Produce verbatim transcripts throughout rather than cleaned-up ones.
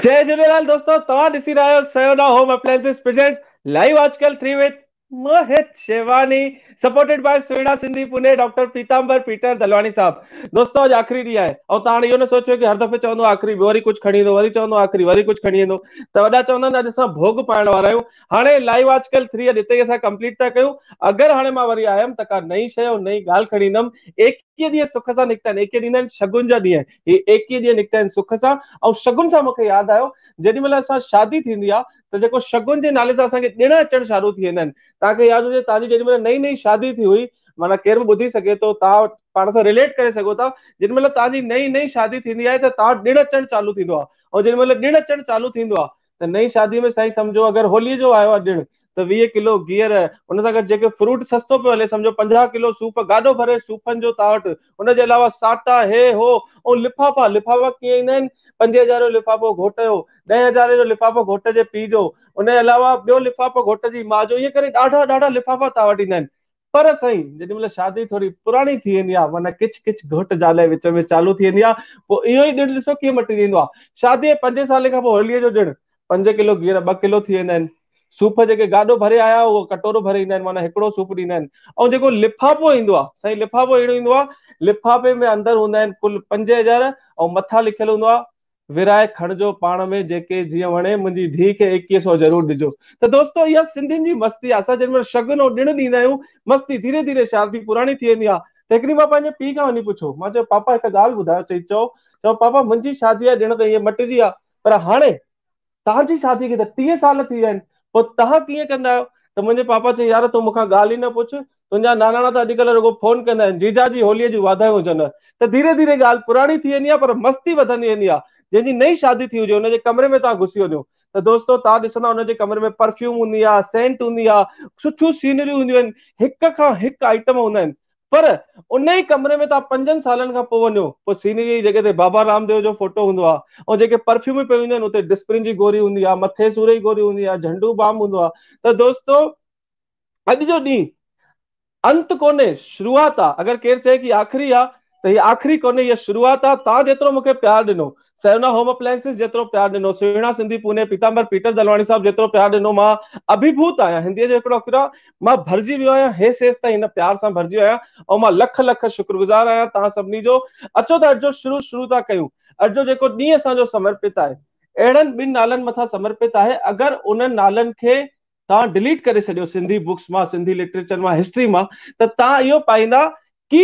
जय झूलेलाल दोस्तों, तव्हां ॾिसी रहिया आहियो Sayona home appliances presents live Aajkal three with Mohit Shewani, supported by Suhina Sindhi Pune, doctor Pitambar Peter Dalwani sahab. दोस्तों अॼु आख़िरी ॾींहुं आहे ऐं तव्हां हाणे इहो न सोचियो कि हर दफ़े चवंदो आख़िरी वरी कुझु खणी ईंदो, वरी चवंदो आख़िरी वरी कुझु खणी ईंदो, त वॾा चवंदा आहिनि अॼु असां भोग पाइण वारा आहियूं। हाणे लाइव आजकल थ्री अॼु हिते असां कंप्लीट था कयूं। अगरि हाणे मां वरी आयुमि त का नई शइ ऐं नई ॻाल्हि खणी ईंदुमि। एकवीह ॾींहं सुख सां निकिता आहिनि, एकवीह ॾींहं आहिनि शगुन जा ॾींहं, हे एकवीह ॾींहं निकिता आहिनि सुख सां। ऐं शगुन सां मूंखे यादि आयो, जेॾी महिल असां शादी थींदी आहे त जेको शगुन जे नाले सां असांखे ॾिण अचणु चालू थी वेंदा आहिनि। तव्हांखे यादि हुजे तव्हांजी जेॾी महिल नई नई शादी थी हुई, माना केरु बि ॿुधी सघे थो, तव्हां पाण सां रिलेट करे सघो था। जेॾी महिल तव्हांजी नई नई शादी थींदी आहे त तव्हां ॾिण अचणु चालू थींदो आहे, ऐं जेॾी महिल ॾिण अचणु चालू थींदो आहे त नई शादी में साईं सम्झो अगरि होलीअ जो आयो आहे ॾिणु त वीह किलो गिहर, हुन सां गॾु जेके फ्रूट सस्तो पियो हले, सम्झो पंजाह किलो सूफ़, गाॾो भरे सूफ़नि जो तव्हां वटि, हुनजे अलावा साटा हे हो ऐं लिफ़ाफ़ा। लिफ़ाफ़ा कीअं ईंदा आहिनि? पंजे हज़ार जो लिफ़ाफ़ो घोट जो, ॾहें हज़ार जो लिफ़ाफ़ो घोट जे पीउ जो, हुनजे अलावा ॿियो लिफ़ाफ़ो घोट जी माउ जो, ईअं करे ॾाढा ॾाढा लिफ़ाफ़ा तव्हां वटि ईंदा आहिनि। पर साईं जेॾी महिल शादी थोरी पुराणी थी वेंदी आहे, माना किच किच घोट ज़ाल जे विच में चालू थी वेंदी आहे, पोइ इहो ई ॾिणु ॾिसो कीअं मटी वेंदो आहे। शादी जे पंजे साले खां पोइ होलीअ जो ॾिणु पंज किलो गिहर ॿ किलो थी वेंदा आहिनि। सूफ़ जेके गाॾो भरे आया उहो कटोरो भरे ईंदा आहिनि, माना हिकिड़ो सूफ़ ॾींदा आहिनि। ऐं जेको लिफ़ाफ़ो ईंदो आहे साईं, लिफ़ाफ़ो अहिड़ो ईंदो आहे, लिफ़ाफ़े में अंदरि हूंदा आहिनि कुल पंज हज़ार ऐं मथां लिखियलु हूंदो आहे विराए खणिजो पाण में जेके जीअं वणे, मुंहिंजी धीउ खे एकवीह सौ ज़रूरु ॾिजो। त दोस्तो इहा सिंधियुनि जी मस्ती आहे। असां जेॾी महिल शगुन ऐं ॾिणु ॾींदा आहियूं, मस्ती धीरे धीरे शादी पुराणी थी वेंदी आहे। त हिकिड़ी मां पंहिंजे पीउ खां वञी पुछो, मां चयो पापा हिकु ॻाल्हि ॿुधायो। चई चओ। चओ पापा मुंहिंजी शादी आहे ॾिण त ईअं मटिजी आहे, पर हाणे तव्हांजी शादी खे त टीह साल थी विया आहिनि, पोइ तव्हां कीअं कंदा आहियो? त मुंहिंजे पापा चई यार तूं मूंखां ॻाल्हि ई न पुछ, तुंहिंजा नानाणा त अॼुकल्ह रुॻो फोन कंदा आहिनि, जीजा जी होलीअ जी वाधायूं हुजनि। त धीरे धीरे ॻाल्हि पुराणी थी वेंदी आहे, पर मस्ती वधंदी वेंदी आहे। जंहिंजी नई शादी थी हुजे हुनजे कमरे में तव्हां घुसी वञो त दोस्तो तव्हां ॾिसंदा हुनजे कमरे में परफ्यूम हूंदी आहे, सेंट हूंदी आहे, सुठियूं सीनरियूं हूंदियूं आहिनि, हिक खां हिकु आइटम हूंदा आहिनि। पर उन ई कमरे में तव्हां पंजनि सालनि खां पोइ वञो, पोइ सीनरी जी जॻह ते बाबा रामदेव जो फोटो हूंदो आहे, ऐं जेके परफ्यूम पियो हूंदा आहिनि उते डिस्प्रिन जी गोरी हूंदी आहे, मथे सूर जी गोरी हूंदी आहे, झंडू बाम हूंदो आहे। त दोस्तो अॼु जो ॾींहुं अंत कोन्हे, शुरूआत आहे। अगरि केरु चए कि आख़िरी आहे त हीअ आख़िरी कोन्हे, हीअ शुरूआत आहे। तव्हां जेतिरो मूंखे प्यार ॾिनो, सयोना होम अप्लायंसेस जेतिरो प्यार ॾिनो, सुहिणा सिंधी पुणे पीतांबर पीटर दलवानी साहब जेतिरो प्यार ॾिनो, मां अभिभूत आहियां। हिंदीअ जो हिकिड़ो अखर आहे, मां भरिजी वियो आहियां, हेस हेस ताईं हिन प्यार सां भरिजी वियो आहियां। ऐं मां लख लख शुक्रगुज़ार आहियां तव्हां सभिनी जो। अचो त अॼु जो शुरू शुरू था कयूं। अॼु जो जेको ॾींहुं असांजो समर्पित आहे, अहिड़नि ॿिनि नालनि मथां समर्पित आहे। अगरि उन्हनि नालनि खे तव्हां डिलीट करे छॾियो सिंधी बुक्स मां, सिंधी लिटरेचर मां, हिस्ट्री मां, त तव्हां इहो पाईंदा कि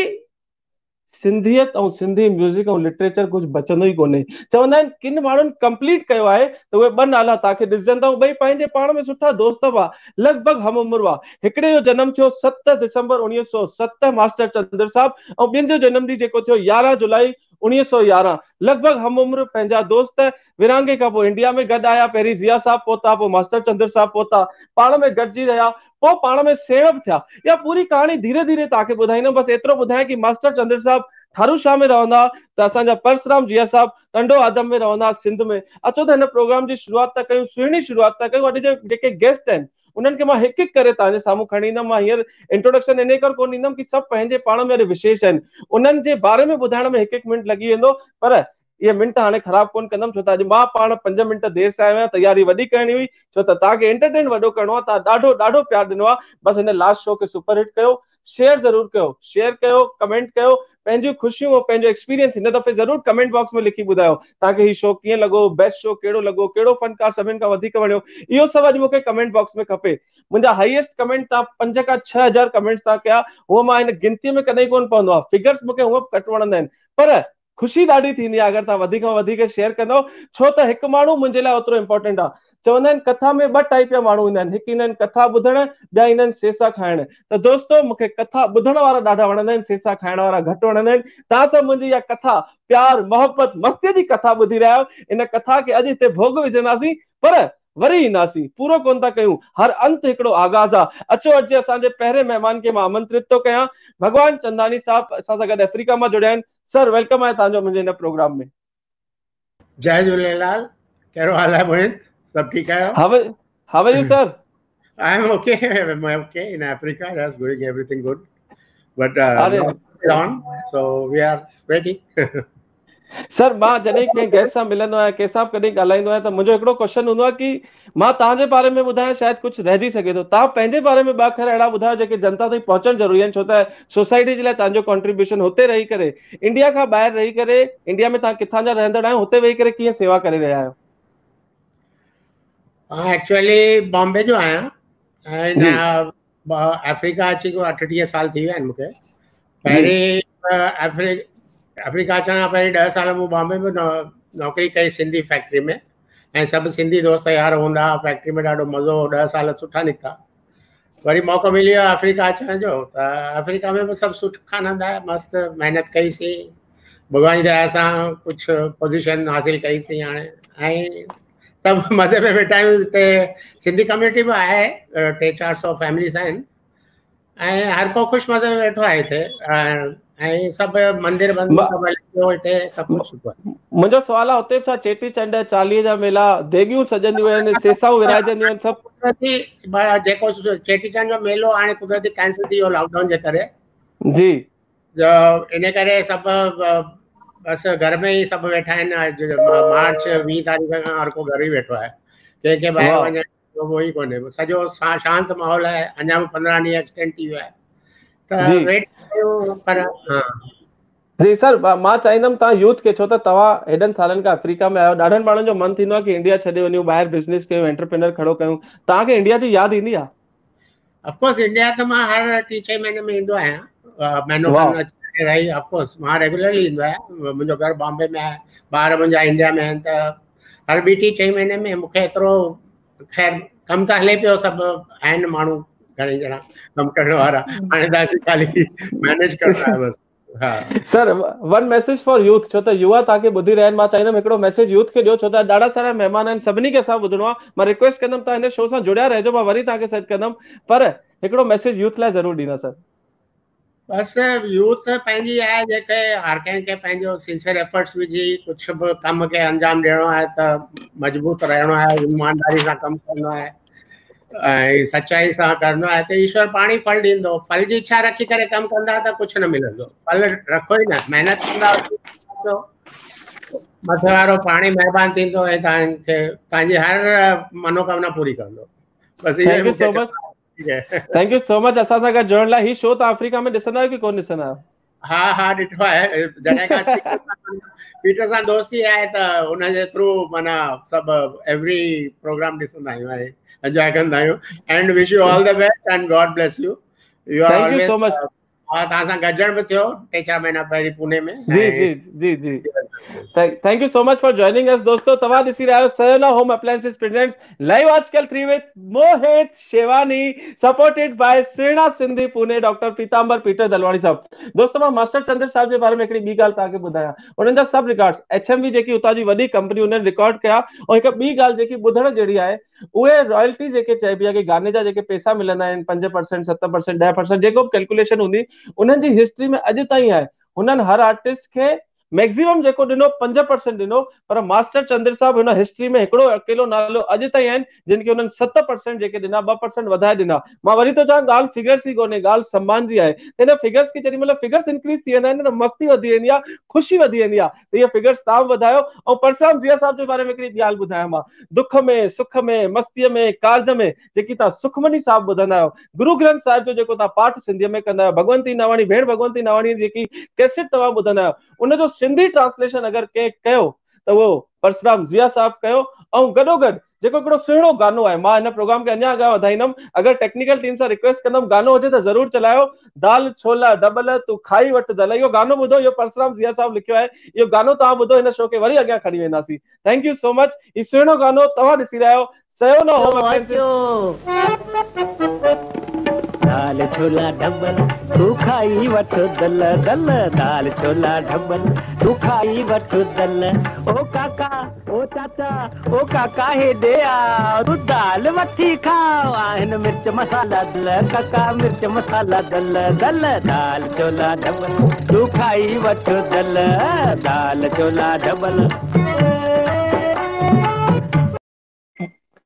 सिंधियत ऐं सिंधी म्यूज़िक ऐं लिटरेचर कुझु बचंदो ई कोन्हे। चवंदा आहिनि किन माण्हुनि कंप्लीट कयो आहे त उहे ॿ नाला तव्हांखे ॾिसजनि था, ॿई पंहिंजे पाण में सुठा दोस्त हुआ, लॻभॻि हम उमिरि हुआ। हिकिड़े जो जनम थियो सत दिसंबर उणिवीह सौ सत, मास्टर चंद्र साहब, ऐं ॿियनि जो जनम ॾींहुं जेको थियो यारहं जुलाई उणिवीह सौ यारहं। लॻभॻि हम उमिरि पंहिंजा दोस्त। विरहाङे खां पोइ इंडिया में गॾु आया, पहिरीं ज़िया साहब पहुता, पोइ मास्टर चंद्र साहब पहुता, पाण में गॾिजी रहिया, पोइ पाण में सेड़प थिया। इहा पूरी कहाणी धीरे धीरे तव्हांखे ॿुधाईंदुमि। बसि एतिरो ॿुधायां कि मास्टर चंद्र साहब ठारूशाह में रहंदा त असांजा परसराम जिया साहब टंडो आदम में रहंदा, सिंध में। अचो त हिन प्रोग्राम जी शुरूआत था कयूं, सुहिणी शुरूआत था कयूं। अॼु जे जेके गेस्ट आहिनि उन्हनि खे मां हिकु हिकु करे तव्हांजे साम्हूं खणी ईंदुमि। मां हींअर इंट्रोडक्शन इन करे कोन ॾींदुमि कि सभु पंहिंजे पाण में अॼु विशेष आहिनि, उन्हनि जे बारे में ॿुधाइण में हिकु हिकु मिंट लॻी वेंदो, पर इहे मिंट हाणे ख़राब कोन कंदुमि, छो त अॼु मां पाण पंज मिंट देरि सां आयो आहियां। तयारी वॾी करणी हुई, छो त तव्हांखे एंटरटेन वॾो करिणो आहे। तव्हां ॾाढो ॾाढो प्यार ॾिनो आहे। बसि हिन लास्ट शो खे सुपरहिट कयो, शेयर ज़रूरु कयो, शेयर कयो, कमेंट कयो, पंहिंजूं ख़ुशियूं ऐं पंहिंजो एक्सपीरियंस हिन दफ़े ज़रूरु कमेंट बॉक्स में लिखी ॿुधायो। तव्हांखे हीउ शो कीअं लॻो, बेस्ट शो कहिड़ो लॻो, कहिड़ो फनकार सभिनि खां वधीक वणियो, इहो सभु अॼु मूंखे कमेंट बॉक्स में खपे। मुंहिंजा हाईएस्ट कमेंट तव्हां पंज खां छह हज़ार कमेंट्स तव्हां कया, उहो मां हिन गिनतीअ में कॾहिं कोन पवंदो आहे। फिगर्स मूंखे हूअं घटि वणंदा आहिनि, पर ख़ुशी ॾाढी थींदी आहे अगरि तव्हां वधीक खां वधीक शेयर कंदव, छो त हिकु माण्हू मुंहिंजे लाइ ओतिरो इंपॉर्टेंट आहे। चवंदा आहिनि कथा में ॿ टाइप जा माण्हू ईंदा आहिनि, हिकु ईंदा आहिनि कथा ॿुधण, ॿिया ईंदा आहिनि सेसा खाइण। त दोस्तो मूंखे कथा ॿुधण वारा ॾाढा वणंदा आहिनि, सेसा खाइण वारा घटि वणंदा आहिनि। तव्हां सभु मुंहिंजी इहा कथा, प्यार मोहब्बत मस्तीअ जी कथा ॿुधी रहिया आहियो। इन कथा खे अॼु हिते भोग विझंदासीं, पर वरी ईंदासीं, पूरो कोन था कयूं। हर अंत हिकिड़ो आगाज़ आहे। अचो अॼु असांजे पहिरें महिमान खे मां आमंत्रित थो कयां, भगवान चंदानी साहब असां सां गॾु अफ्रीका मां जुड़िया आहिनि। सर वेलकम आहे तव्हांजो मुंहिंजे हिन प्रोग्राम में। जय झूलेलाल, कहिड़ो हाल आहे मोहित? सभु ठीकु आहियो? How are, how are you, sir? I am okay. I'm okay in Africa. That's going everything good. But uh, Are, on, so we are ready. Sir मां जॾहिं कंहिं गेस्ट सां मिलंदो आहियां, कंहिंसां कॾहिं ॻाल्हाईंदो आहियां त मुंहिंजो हिकिड़ो क्वेश्चन हूंदो आहे कि मां तव्हांजे बारे में ॿुधायां, शायदि कुझु रहिजी सघे थो, तव्हां पंहिंजे बारे में ॿ अखर अहिड़ा ॿुधायो जेके जनता ताईं पहुचणु ज़रूरी आहिनि, छो त सोसाइटी जे लाइ तव्हांजो कॉन्ट्रीब्यूशन हुते रही करे, इंडिया खां ॿाहिरि रही करे, इंडिया में तव्हां किथां जा रहंदड़ आहियो, हुते वेही करे कीअं सेवा करे रहिया आहियो? हाँ एक्चुअली बॉम्बे जो आहियां ऐं जी अफ्रीका अची को अठटीह साल थी विया आहिनि मूंखे। जी पहिरीं अफ्री अफ्रीका अचण खां पहिरीं ॾह साल मूं बॉम्बे में नौ नौकिरी कई सिंधी फैक्ट्री में, ऐं सभु सिंधी दोस्त यार हूंदा हुआ, फैक्ट्री में ॾाढो मज़ो हो, ॾह साल सुठा निकिता। वरी मौक़ो मिली वियो अफ्रीका अचण जो, त अफ्रीका में बि सभु सुठा आनंद आया, मस्तु महिनत कईसीं, भॻवान जी दया सां कुझु पोज़ीशन हासिलु कईसीं हाणे, ऐं सभु मज़े में वेठा आहियूं। हिते सिंधी कम्यूनिटी बि आहे, टे चारि सौ फैमिलीज़ आहिनि, ऐं हर को ख़ुशि मज़े में वेठो आहे हिते, ऐं सभु मंदिर बंदि सभु हले पियो हिते, सभु कुझु सुठो आहे। मुंहिंजो सुवाल आहे हुते छा चेटी चंड, चालीहे जा मेला, देगियूं सजंदियूं आहिनि, सेसाऊं विराइजंदियूं आहिनि, सभु कुदरती जेको चेटीचंड जो मेलो हाणे कुदरती कैंसिल थी वियो लॉकडाउन जे करे जी, इन करे सभु बसि घर में ई सभु वेठा आहिनि। मार्च वीह तारीख़ खां हर को घर ई वेठो आहे, कंहिंखे ॿाहिरि वाह वञण उहो ई कोन्हे, सॼो शांति माहौल आहे। अञा बि पंद्रहं ॾींहं एक्सटेंड थी वियो आहे, त जी वेट कयूं। पर हा जी सर, मां चाहींदुमि तव्हां यूथ खे, छो त तव्हां हेॾनि सालनि खां अफ्रीका में आहियो, ॾाढनि माण्हुनि जो मन थींदो आहे कि इंडिया छॾे वञूं, ॿाहिरि बिज़नेस कयूं, एंटरप्रेन्योर खड़ो कयूं, तव्हांखे इंडिया जी यादि ईंदी आहे? ऑफकोर्स इंडिया त मां हर टी चई महीने में ईंदो आहियां, महीनो वाह खनि अची रही। ऑफकोर्स मां रेगुलरली ईंदो आहियां, मुंहिंजो घर बॉम्बे में आहे, ॿार मुंहिंजा इंडिया में आहिनि, त हर ॿी टी चई महीने में मूंखे एतिरो, ख़ैर कमु त हले पियो, सभु आहिनि माण्हू घणी ॼणा कमु करण वारा, हाणे त असीं ख़ाली मैनेज करणो आहे बसि। हा sir one message for youth, छो त युवा तव्हांखे ॿुधी रहिया आहिनि, मां चाहींदुमि हिकिड़ो मैसेज यूथ खे ॾियो, छो त ॾाढा सारा महिमान आहिनि, सभिनी खे असां ॿुधणो आहे। मां रिक्वेस्ट कंदुमि तव्हां हिन शो सां जुड़िया रहिजो, मां वरी तव्हांखे सॾु कंदुमि, पर हिकिड़ो मैसेज यूथ लाइ ज़रूरु ॾींदा सर। बसि यूथ पंहिंजी आहे, जेके हर कंहिंखे पंहिंजो सिंसियर एफर्ट्स विझी कुझु बि कम खे अंजाम ॾियणो आहे त मज़बूत रहणो आहे, ईमानदारी सां कमु करणो आहे ऐं सचाई सां करणो आहे, त ईश्वर पाणी फल ॾींदो। फल जी इच्छा रखी करे कमु कंदा त कुझु न मिलंदो, फल रखो ई न, महिनत कंदा मथे वारो पाणी महिरबानी थींदो ऐं तव्हांखे तव्हांजी हर मनोकामना पूरी कंदो। बसि इहो thank you so much, thank you so much असां सां गॾु जुड़ण लाइ। ही शो तव्हां अफ्रीका में ॾिसंदा आहियो कि कोन ॾिसंदा आहियो? हा हा ॾिठो आहे, जॾहिं खां पीटर सां दोस्ती आहे त हुनजे थ्रू माना सभु एवरी प्रोग्राम ॾिसंदा आहियूं ऐं एंजॉय कंदा आहियूं। And wish you all the best and God bless you. You are thank you always. So much. हा तव्हां सां गॾजण बि थियो टे चारि महीना पहिरीं पुणे में। जी जी जी जी thank you so much for joining us. दोस्तों तव्हां ॾिसी रहिया आहियो Sayona home appliances presents live Aajkal three with Mohit Shewani, supported by Suhina Sindhi Pune, doctor Pitambar Peter Dalwani sahab. दोस्तों मां मास्टर चंद्र साहब जे बारे में हिकिड़ी ॿी ॻाल्हि तव्हांखे ॿुधायां। उन्हनि जा सभु रिकॉर्ड्स एचएमवी जेकी उतां जी वॾी कंपनी उन्हनि रिकॉर्ड कया। ऐं हिकु ॿी ॻाल्हि जेकी ॿुधण जहिड़ी आहे, उहे रॉयल्टी जेके चइबी आहे कि गाने जा जेके पैसा मिलंदा आहिनि पंज परसेंट सत परसेंट ॾह परसेंट जेको बि कैलकुलेशन हूंदी, उन्हनि जी हिस्ट्री में अॼु ताईं आहे। हुननि हर आर्टिस्ट खे मैक्सिमम जेको ॾिनो पंज परसेंट ॾिनो, पर मास्टर चंद्र साहब हुन हिस्ट्री में हिकिड़ो अकेलो नालो अॼु ताईं आहिनि जिन खे हुननि सत परसेंट जेके ॾिना, ॿ परसेंट वधाए ॾिना। मां वरी थो चवां ॻाल्हि फिगर्स ई कोन्हे, ॻाल्हि सम्मान जी आहे। हिन फिगर्स खे जेॾी महिल फिगर्स इंक्रीज थी वेंदा आहिनि न, मस्ती वधी वेंदी आहे, ख़ुशी वधी वेंदी आहे। त इहे फिगर्स तव्हां वधायो। ऐं परसराम ज़िया साहब जे बारे में हिकिड़ी ॻाल्हि ॿुधायां मां, दुख में सुख में मस्तीअ में कारज में जेकी तव्हां सुखमनी साहब ॿुधंदा आहियो, गुरु ग्रंथ साहिब जो जेको तव्हां पाठ सिंधीअ में कंदा आहियो, भगवंती नावाणी भेण भगवंती नावाणी जेकी कैसेट तव्हां ॿुधंदा आहियो, उनजो सिंधी ट्रांसलेशन अगरि कंहिं कयो त उहो परसराम ज़िया साहब कयो। ऐं गॾोगॾु जेको हिकिड़ो सुहिणो गानो आहे, मां हिन प्रोग्राम खे अञा अॻियां वधाईंदुमि, अगरि टेक्निकल टीम सां रिक्वेस्ट कंदुमि गानो हुजे त ज़रूरु चलायो, दाल छोला डबल तूं खाई वठ दल। इहो गानो ॿुधो, इहो परसराम ज़िया साहब लिखियो आहे। इहो गानो तव्हां ॿुधो, हिन शो खे वरी अॻियां खणी वेंदासीं। Thank you so much. ही सुहिणो गानो तव्हां ॾिसी रहिया आहियो सयोना होम अप्लायंसेस। दाल छोला ढबल तू खाई वठ दल दल, दाल छोला ढबल तू खाई वठ दल। ओ काका ओ चाचा ओ काका हेॾे आ, तू दाल वठी खाओ, आहिनि मिर्च मसाला दल, काका मिर्च मसाला दल दल। दाल छोला ढबल तू खाई वठ दल, दाल छोला ढबल।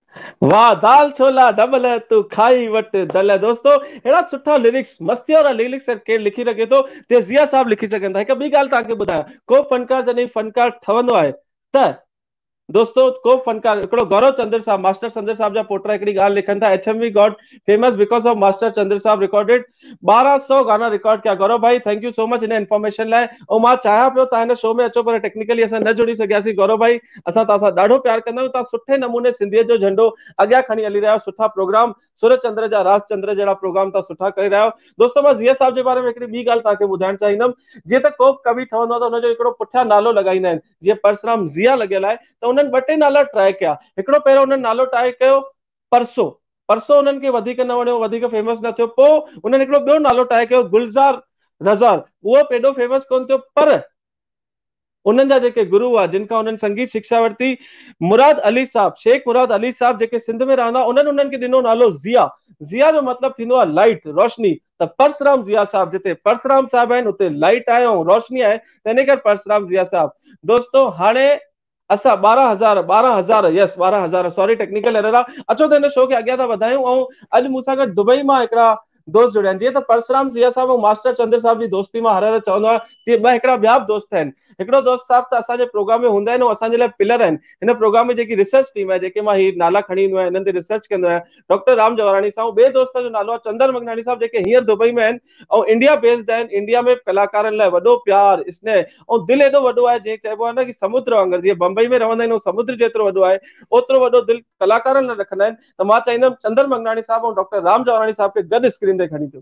वाह, दाल छोला डबल तू खाई वट दल। दोस्तों अहिड़ा सुठा लिरिक्स, मस्ती वारा लिरिक्स केरु लिखी रखे थो ते ज़िया साहब लिखी सघनि था। हिकु ॿी ॻाल्हि तव्हांखे ॿुधायां, को फनकार जॾहिं फनकार ठहंदो आहे त दोस्तों को फनकार हिकिड़ो गौरव चंद्र साहब, मास्टर चंद्र साहब जा पोटा हिकिड़ी ॻाल्हि लिखनि था, H M V got famous because of master Chandra sahab recorded बारह सौ गाना रिकॉर्ड किया। गौरव भाई थैंक यू सो मच इन इन्फॉर्मेशन लाइ। ऐं मां चाहियां पियो तव्हां हिन शो में अचो, पर टेक्निकली असां न जुड़ी सघियासीं। गौरव भाई असां तव्हां सां ॾाढो प्यार कंदा आहियूं, तव्हां सुठे नमूने सिंधियत जो झंडो अॻियां खणी हली रहिया आहियो, सुठा प्रोग्राम सूरज चंद्र जा राज चंद्र जहिड़ा प्रोग्राम तव्हां सुठा करे रहिया आहियो। दोस्तों मां ज़िया साहब जे बारे में हिकिड़ी ॿी ॻाल्हि तव्हांखे ॿुधाइणु चाहींदुमि। जीअं त को कवि ठहंदो आहे त हुनजो हिकिड़ो पुठियां नालो लॻाईंदा आहिनि, जीअं परसराम ज़िया लॻियल आहे त उन्हनि ॿ टे नाला ट्राई कया। हिकिड़ो पहिरियों उन्हनि नालो ट्राई कयो परसो, परसो उन्हनि खे वधीक न वणियो, वधीक फेमस न थियो। पोइ उन्हनि हिकिड़ो ॿियो नालो ट्राई कयो गुलज़ार रज़ार, उहो पेॾो फेमस कोन थियो, पर उन्हनि जा जेके गुरु हुआ जिन खां उन्हनि संगीत शिक्षा वरिती, मुराद अली साहब, शेख मुराद अली साहब जेके सिंध में रहंदा, उन्हनि उन्हनि खे ॾिनो नालो ज़िया। ज़िया जो मतिलबु थींदो आहे लाइट, रोशनी। त परसराम ज़िया साहब, जिते परसराम साहब आहिनि उते लाइट आहे ऐं रोशनी आहे, त इन करे परसराम ज़िया साहब। दोस्तों हाणे असां ॿारहं हज़ार ॿारहं हज़ार यस ॿारहं हज़ार सॉरी टेक्निकल एरर आहे। अचो त हिन शो खे अॻियां था वधायूं। ऐं अॼु मूंसां गॾु दुबई मां हिकिड़ा दोस्त जुड़िया आहिनि। जीअं त परसराम ज़िया साहब ऐं मास्टर चंद्र साहब जी दोस्ती मां हर हर चवंदो आहे, तीअं ॿ हिकिड़ा ॿिया बि दोस्त आहिनि। हिकिड़ो दोस्त साहब त असांजे प्रोग्राम में हूंदा आहिनि ऐं असांजे लाइ पिलर आहिनि। हिन प्रोग्राम में जेकी रिसर्च टीम आहे, जेके मां ही नाला खणी ईंदो आहियां, हिननि ते रिसर्च कंदो आहियां, डॉक्टर राम जवाराणी साहब। ॿिए दोस्त जो नालो आहे चंदर मंगनानी साहब, जेके हींअर दुबई में आहिनि ऐं इंडिया बेस्ड आहिनि। इंडिया में कलाकारनि लाइ वॾो प्यार, स्नेह ऐं दिलि एॾो वॾो आहे, जीअं चइबो आहे न कि समुद्र वांगुरु, जीअं बम्बई में रहंदा आहिनि समुद्र जेतिरो वॾो आहे, ओतिरो वॾो दिलि कलाकारनि लाइ रखंदा आहिनि। त मां चाहींदुमि चंदर मंगनानी साहब ऐं डॉक्टर राम जवाराणी साहब खे गॾु स्क्रीन ते खणी अचो।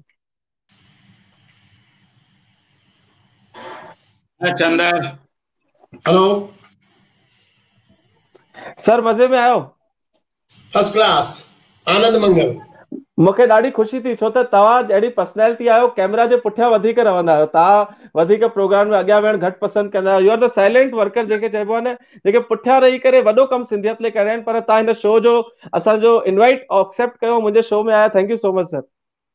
चंदर हेलो सर, मज़े में आयो? फर्स्ट क्लास, आनंद मंगल। मूंखे ॾाढी ख़ुशी थी, छो त तव्हां जहिड़ी पर्सनैलिटी आहियो, कैमरा जे पुठियां वधीक रहंदा आहियो, तव्हां वधीक प्रोग्राम में अॻियां वेहण घटि पसंदि कंदा आहियो। You are the silent worker, जेके चइबो आहे न, जेके पुठियां रही करे वॾो कमु सिंधियत लाइ करिया आहिनि। पर तव्हां हिन शो जो असांजो इनवाइट एक्सेप्ट कयो, मुंहिंजे शो में आया, thank you so much sir.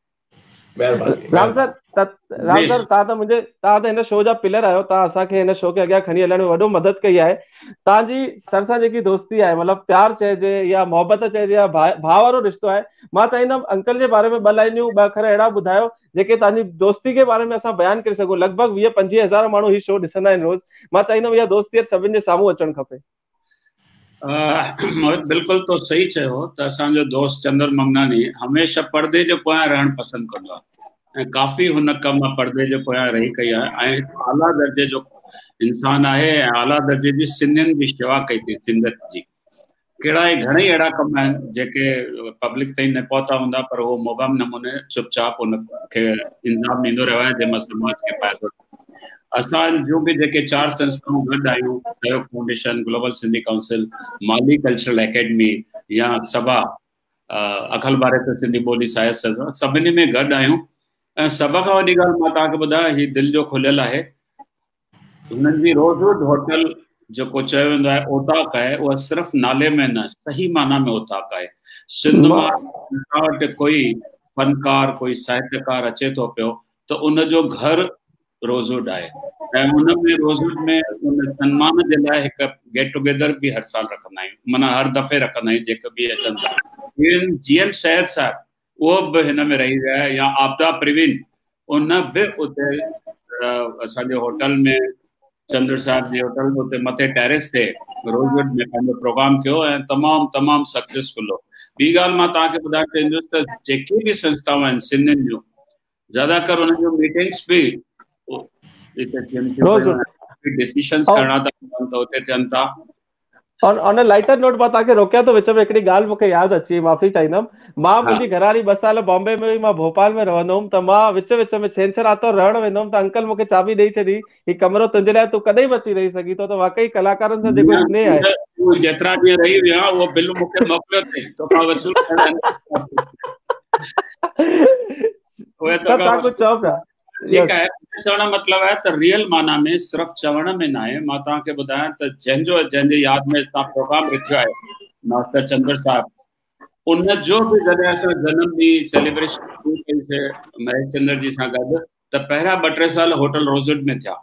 Ram sir, Ram sir तव्हां त मुंहिंजे तव्हां त हिन शो जा पिलर आहियो, तव्हां असांखे हिन शो खे अॻियां खणी हलण में वॾो मदद कई आहे। तव्हांजी सर सां जेकी दोस्ती आहे, मतिलबु प्यार चइजे या मोहबत चइजे या भाव वारो रिश्तो आहे, मां चाहींदुमि अंकल जे बारे में ॿ लाइनियूं ॿ अखर अहिड़ा ॿुधायो जेके तव्हांजी दोस्ती के बारे में असां बयानु करे सघूं। लॻभॻि वीह पंजवीह हज़ार माण्हू ही शो ॾिसंदा आहिनि रोज़। मां चाहींदुमि इहा दोस्ती सभिनि जे साम्हूं अचणु खपे। मोहित बिल्कुलु तो सही चयो त असांजो दोस्त चंदर मंगनानी हमेशह पर्दे जे पोयां रहणु पसंदि कंदो आहे ऐं काफ़ी हुन कम पर्दे जे पोयां रही कई आहे ऐं आला दर्जे जो इंसान आहे ऐं आला दर्जे जी सिंधियुनि जी शेवा कई अथई सिंधियत जी। कहिड़ा ई घणेई अहिड़ा कम आहिनि जेके पब्लिक ताईं न पहुता हूंदा, पर उहो मुबहम नमूने चुपचाप उनखे इंजाम ॾींदो रहियो आहे जंहिंमां समाज खे फ़ाइदो। असां जूं बि जेके चार संस्थाऊं गॾु आहियूं, Sahyog foundation, global Sindhi council, Mali cultural academy या सभा, अखिल भारत सिंधी ॿोली साहित्य सभा, सभिनी में गॾु आहियूं। ऐं सभ खां वॾी ॻाल्हि मां तव्हांखे ॿुधायां, हीउ दिलि जो खुलियल आहे। हुननि जी रोज़ होटल जेको चयो वेंदो आहे ओताक आहे, उहा सिर्फ़ु नाले में न, सही माना में ओताक आहे। सिंध मां वटि कोई फनकार, कोई साहित्यकार अचे थो पियो त उनजो घर रोज़वुड आहे ऐं हुन में रोज़वुड में उन सन्मान जे लाइ हिकु गेट टुगेदर बि हर साल रखंदा आहियूं, माना हर दफ़े रखंदा आहियूं जेके बि अचनि था। इवन जी एम सैयद साहिबु उहो बि हिन में रही विया आहे, या आपदा प्रवीण उन बि उते असांजे होटल में, चंद्र साहब जी होटल में उते मथे टेरिस ते रोज़वुड में पंहिंजो प्रोग्राम कयो ऐं तमामु तमामु सक्सेसफुल हो। ॿी ॻाल्हि मां तव्हांखे ॿुधाइणु चाहींदुसि त जेके बि संस्थाऊं आहिनि सिंधियुनि जूं, ज़्यादातर उन्हनि जूं मीटिंग्स बि डिसीशंस करणा था पवनि त उते थियनि था। और ऑन अ लाइटर नोट मां तव्हांखे रोकिया थो विच में, हिकिड़ी ॻाल्हि मूंखे यादि अची, माफ़ी चाहींदुमि। मां मुंहिंजी घरवारी ॿ साल बॉम्बे में हुई, मां भोपाल में रहंदो हुउमि, त मां विच विच में छंछरु आर्तवार रहणु वेंदो हुउमि त अंकल मूंखे चाबी ॾेई छॾी, ही कमरो तुंहिंजे लाइ, तूं कॾहिं बि अची रही सघी थो। त वाकई कलाकारनि सां जेको स्नेह आहे, जेतिरा ॾींहं रही विया उहो बिल मूंखे मोकिलियो अथई, तोखां वसूल चओ पिया। ठीकु आहे, चवण जो मतिलबु आहे त रियल माना में सिर्फ़ु चवण में न आहे। मां तव्हांखे ॿुधायां त जंहिंजो जंहिंजे यादि में तव्हां प्रोग्राम रखियो आहे मास्टर चंद्र साहब, उनजो बि जॾहिं असां जनम ॾींहुं सेलिब्रेशन कईसीं महेश चंद्र जी सां गॾु, त पहिरियां ॿ टे साल होटल रोज़वुड में थिया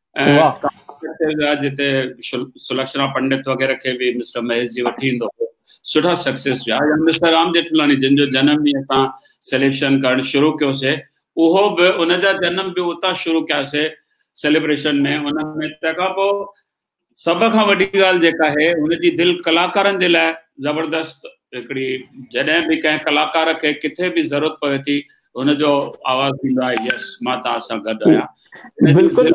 ऐं जिते सुलक्षणा पंडित वग़ैरह खे बि मिस्टर महेश जी वठी ईंदो हो। सुठा सक्सेस विया। या मिस्टर राम जेठमलानी जिन जो जन्म ॾींहुं असां सेलिब्रेशन करणु शुरू कयोसीं, उहो बि उनजा जनम बि उतां शुरू कयासीं सेलिब्रेशन में। उन में तंहिंखां पोइ सभ खां वॾी ॻाल्हि जेका आहे, हुनजी दिलि कलाकारनि जे लाइ ज़बरदस्त हिकिड़ी, जॾहिं बि कंहिं कलाकार खे किथे बि ज़रूरत पवे थी हुनजो आवाज़ थींदो आहे, यस मां तव्हां सां गॾु आहियां। बिल्कुलु।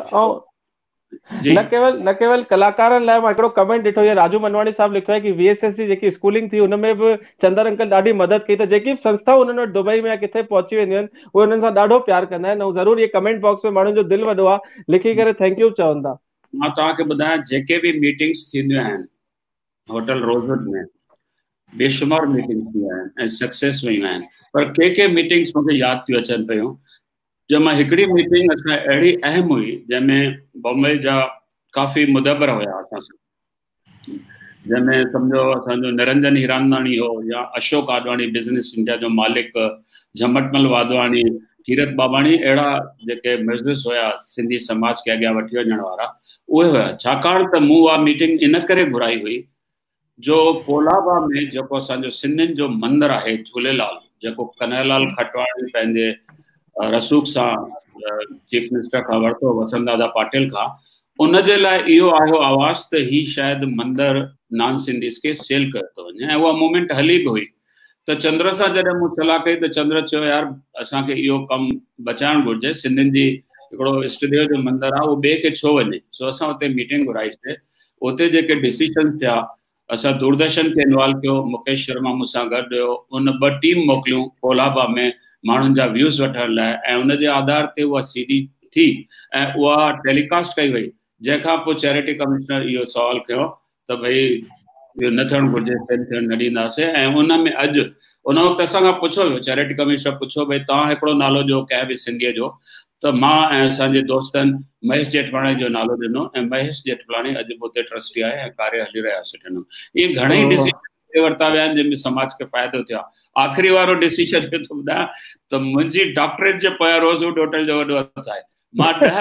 न केवल न केवल कलाकारनि लाइ, मां हिकिड़ो कमेंट ॾिठो आहे, राजू मनवाणी साहब लिखियो आहे कि वीएसएस जी जेकी स्कूलिंग थी हुन में बि चंदर अंकल ॾाढी मदद कई, त जेकी संस्था उन्हनि वटि दुबई में या किथे पहुची वेंदियूं आहिनि उहे हुननि सां ॾाढो प्यार कंदा आहिनि। ऐं ज़रूरु इहे कमेंट बॉक्स में माण्हुनि जो दिलि वॾो आहे, लिखी करे थैंक यू चवंदा। मां तव्हांखे ॿुधायां, जेके बि मीटिंग्स थींदियूं आहिनि होटल रोज़वुड में, बेशुमार मीटिंग्स थी आहिनि ऐं सक्सेस वयूं आहिनि, पर के के मीटिंग्स मूंखे यादि थियूं अचनि पियूं। जंहिंमां हिकिड़ी मीटिंग असां अहिड़ी अहम हुई जंहिंमें बॉम्बे जा काफ़ी मुदबर हुया असां सां, जंहिंमें सम्झो असांजो निरंजन हिरानंदाणी हो या अशोक आडवाणी बिज़नेस इंडिया जो मालिक, झमटमल वाधवाणी, कीरत बाबाणी, अहिड़ा जेके बिज़नेस हुया सिंधी समाज खे अॻियां वठी वञण वारा, उहे हुया। छाकाणि त मूं उहा मीटिंग इन करे घुराई हुई जो कोलाबा में जेको असांजो सिंधियुनि जो मंदरु आहे झूलेलाल, जेको कन्हैयालाल खटवाणी पंहिंजे रसूख सां चीफ मिनिस्टर खां वरितो, वसंत दादा पाटिल खां, उनजे लाइ इहो आयो आवाज़ त ही शायदि मंदरु नॉन सिंधीज़ खे सेल कयो थो वञे। ऐं उहा मूवमेंट हली बि हुई। त चंद्र सां जॾहिं मूं सलाह कई त चंद्र चयो, यार असांखे इहो कमु बचाइणु घुरिजे, सिंधियुनि जी हिकिड़ो इष्टदेव जो मंदरु आहे, उहो ॿिए खे छो वञे। सो असां हुते मीटिंग घुराईसीं। उते जेके डिसीजन्स थिया, असां दूरदर्शन खे इन्वॉल्व कयो, मुकेश शर्मा मूंसां गॾु हुयो, उन ॿ टीम मोकिलियूं कोलाबा में माण्हुनि जा व्यूज़ वठण लाइ, ऐं उनजे आधार ते उहा सीडी थी ऐं उहा टेलीकास्ट कई वई। जंहिंखां पोइ चैरिटी कमिश्नर इहो सवाल कयो त भई इहो न थियणु घुरिजे, सेल थियणु न ॾींदासीं। ऐं उन में अॼु उन वक़्तु असां खां पुछो वियो, चैरिटी कमिश्नर पुछो भई तव्हां हिकिड़ो नालो ॾियो कंहिं बि सिंधीअ जो, त मां ऐं असांजे दोस्तनि महेश जेठवाणी जो नालो ॾिनो, ऐं महेश जेठवाणी अॼु बि हुते ट्रस्टी आहे ऐं कार्य हली रहिया सुठे नमूने। इहे घणेई डिसीजन वरिता विया आहिनि जंहिंमें समाज खे फ़ाइदो थियो आहे। आख़िरी वारो डिसीजन बि थो ॿुधायां त मुंहिंजी डॉक्टरेट जे पोयां रोज़वुड होटल जो वॾो हथु आहे। मां ॾह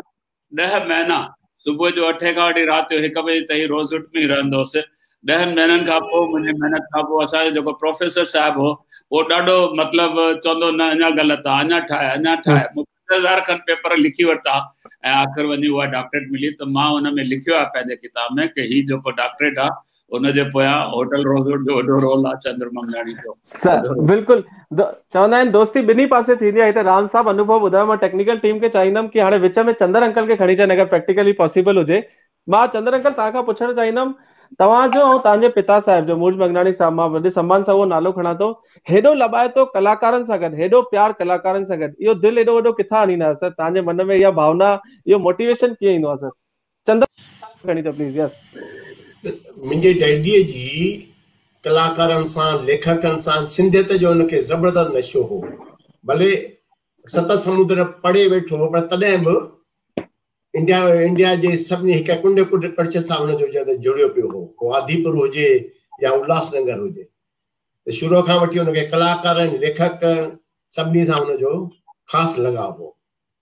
ॾह महीना सुबुह जो अठे खां वठी राति जो हिकु बजे ताईं रोज़वुड में ई रहंदो हुउसि। ॾहनि महीननि खां पोइ मुंहिंजी महिनत खां पोइ असांजो जेको प्रोफेसर साहिबु हो, उहो ॾाढो मतिलबु चवंदो न अञा ग़लति आहे, अञा ठाहे अञा ठाहे। मूंखे हज़ार खनि पेपर लिखी वरिता ऐं आख़िर वञी उहा डॉक्टरेट मिली। त मां हुन में लिखियो आहे पंहिंजे किताब में कि हीउ जेको डॉक्टरेट आहे उनजे पोयां होटल रोज़वुड जो वॾो रोल आहे चंद्र मंगलाणी जो। बिल्कुलु चवंदा आहिनि दोस्ती ॿिन्ही पासे थींदी आहे। हिते राम साहब अनुभव ॿुधायो। मां टेक्निकल टीम खे चाहींदुमि कि हाणे विच में चंदर अंकल खे खणी अचनि अगरि प्रैक्टिकली पॉसिबल हुजे। मां चंदर अंकल तव्हां खां पुछणु चाहींदुमि, तव्हांजो ऐं तव्हांजे पिता साहिब जो मूज मंगनाणी साहब, मां वॾे सम्मान सां उहो नालो खणां थो, हेॾो लॿाइतो कलाकारनि सां गॾु, हेॾो प्यार कलाकारनि सां गॾु, इहो दिलि एॾो वॾो किथां आणींदा आहियो सर? तव्हांजे मन में इहा भावना, इहो मोटिवेशन कीअं ईंदो आहे सर? चंदर खणी अचो प्लीज़। यस, मुंहिंजे डैडीअ जी कलाकारनि सां, लेखकनि सां सिंधियत जो हुनखे ज़बरदस्त नशो हो। भले सत समुंद्र पढ़े वेठो हो, पर तॾहिं बि इंडिया इंडिया जे सभिनी हिकु कुंड कुंड परिषद सां हुनजो जुड़ियो पियो हो। को आदिपुर हुजे या उल्हासनगर हुजे, त शुरू खां वठी हुनखे कलाकारनि, लेखक सभिनी सां हुनजो ख़ासि लॻाव हो।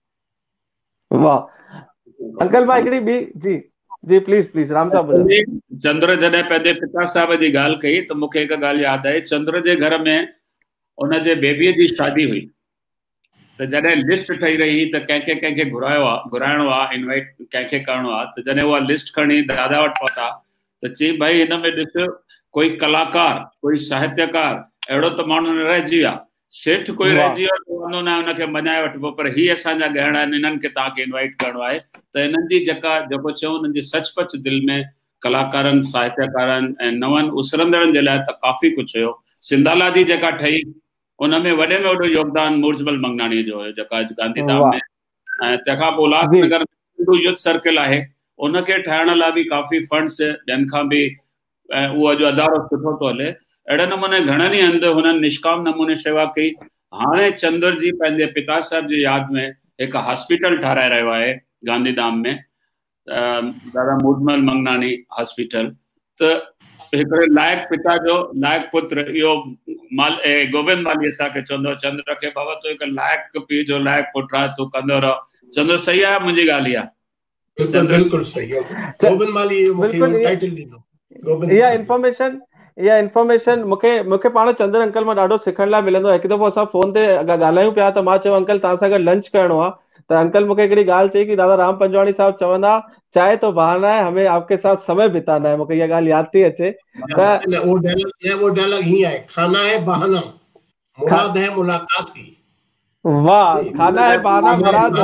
वाह अंकल, मां हिकिड़ी ॿी जी जी प्लीज प्लीज राम साहब ॿुधायो। चंद्र जॾहिं पंहिंजे पिता साहिब जी ॻाल्हि कई त मूंखे हिकु ॻाल्हि यादि आई। चंद्र जे घर में उनजे बेबीअ जी शादी हुई, त जॾहिं लिस्ट ठही रही त कंहिंखे कंहिंखे घुरायो आहे, घुराइणो आहे, इनवाइट कंहिंखे करिणो आहे, त जॾहिं उहा लिस्ट खणी दादा वटि पहुता त चई भाई हिन में ॾिस, कोई कलाकार, कोई साहित्यकार अहिड़ो त माण्हू न रहिजी विया, सेठ कोई रहिजी वियो त वञो न हुनखे मञाए वठिबो, पर ही असांजा गहणा आहिनि, हिननि खे तव्हांखे इनवाइट करिणो आहे। त हिननि जी जेका जेको चऊं हुननि जी सचपच दिलि में कलाकारनि, साहित्यकारनि ऐं नवनि उसरंदड़नि जे लाइ त काफ़ी कुझु हुयो। सिंधाला जी जेका ठही उन में वॾे में वॾो योगदान मूर्जमल मंगनाणीअ जो हुयो, जेका गांधीधाम में, ऐं तंहिंखां पोइ उल्हासनगर में हिंदू यूथ सर्किल आहे, उनखे ठाहिण लाइ बि काफ़ी फंड्स ॿियनि खां बि, ऐं उहो जो अदारो सुठो थो हले। अहिड़े नमूने घणनि ई हंधि हुननि निष्काम नमूने शेवा कई। हाणे चंद्र जी पंहिंजे पिता साहिब जी यादि में हिकु हॉस्पिटल ठाराए रहियो आहे गांधीधाम में, दादा मूर्जमल मंगनाणी हॉस्पिटल। त हिकिड़े लाइक़ पिता जो लाइक़ पुत्र, इहो माल गोविंद माली असांखे चवंदो चंद्र खे, बाबा तूं हिकु लाइक़ पीउ जो लाइक़ पुटु आहे, तूं कंदो रहो। चंद्र सही आहे मुंहिंजी ॻाल्हि इहा? बिल्कुलु बिल्कुलु सही आहे। गोविंद माली मूंखे टाइटल ॾिनो। इहा इंफॉर्मेशन इहा इंफॉर्मेशन मूंखे मूंखे पाण चंदर अंकल मां ॾाढो सिखण लाइ मिलंदो आहे। हिकु दफ़ो असां फोन ते ॻाल्हायूं पिया त मां चयो अंकल तव्हां सां गॾु लंच करिणो आहे, त अंकल मूंखे हिकिड़ी ॻाल्हि चई कि दादा राम पंजवाणी साहब चवंदा चाहे तो बहाना है, हमें आपके साथ समय बिताना है। मूंखे इहा ॻाल्हि यादि थी अचे त वो डायलॉग वो डायलॉग ही है, खाना है बहाना, मुराद है मुलाकात की। वाह, खाना है बहाना, मुराद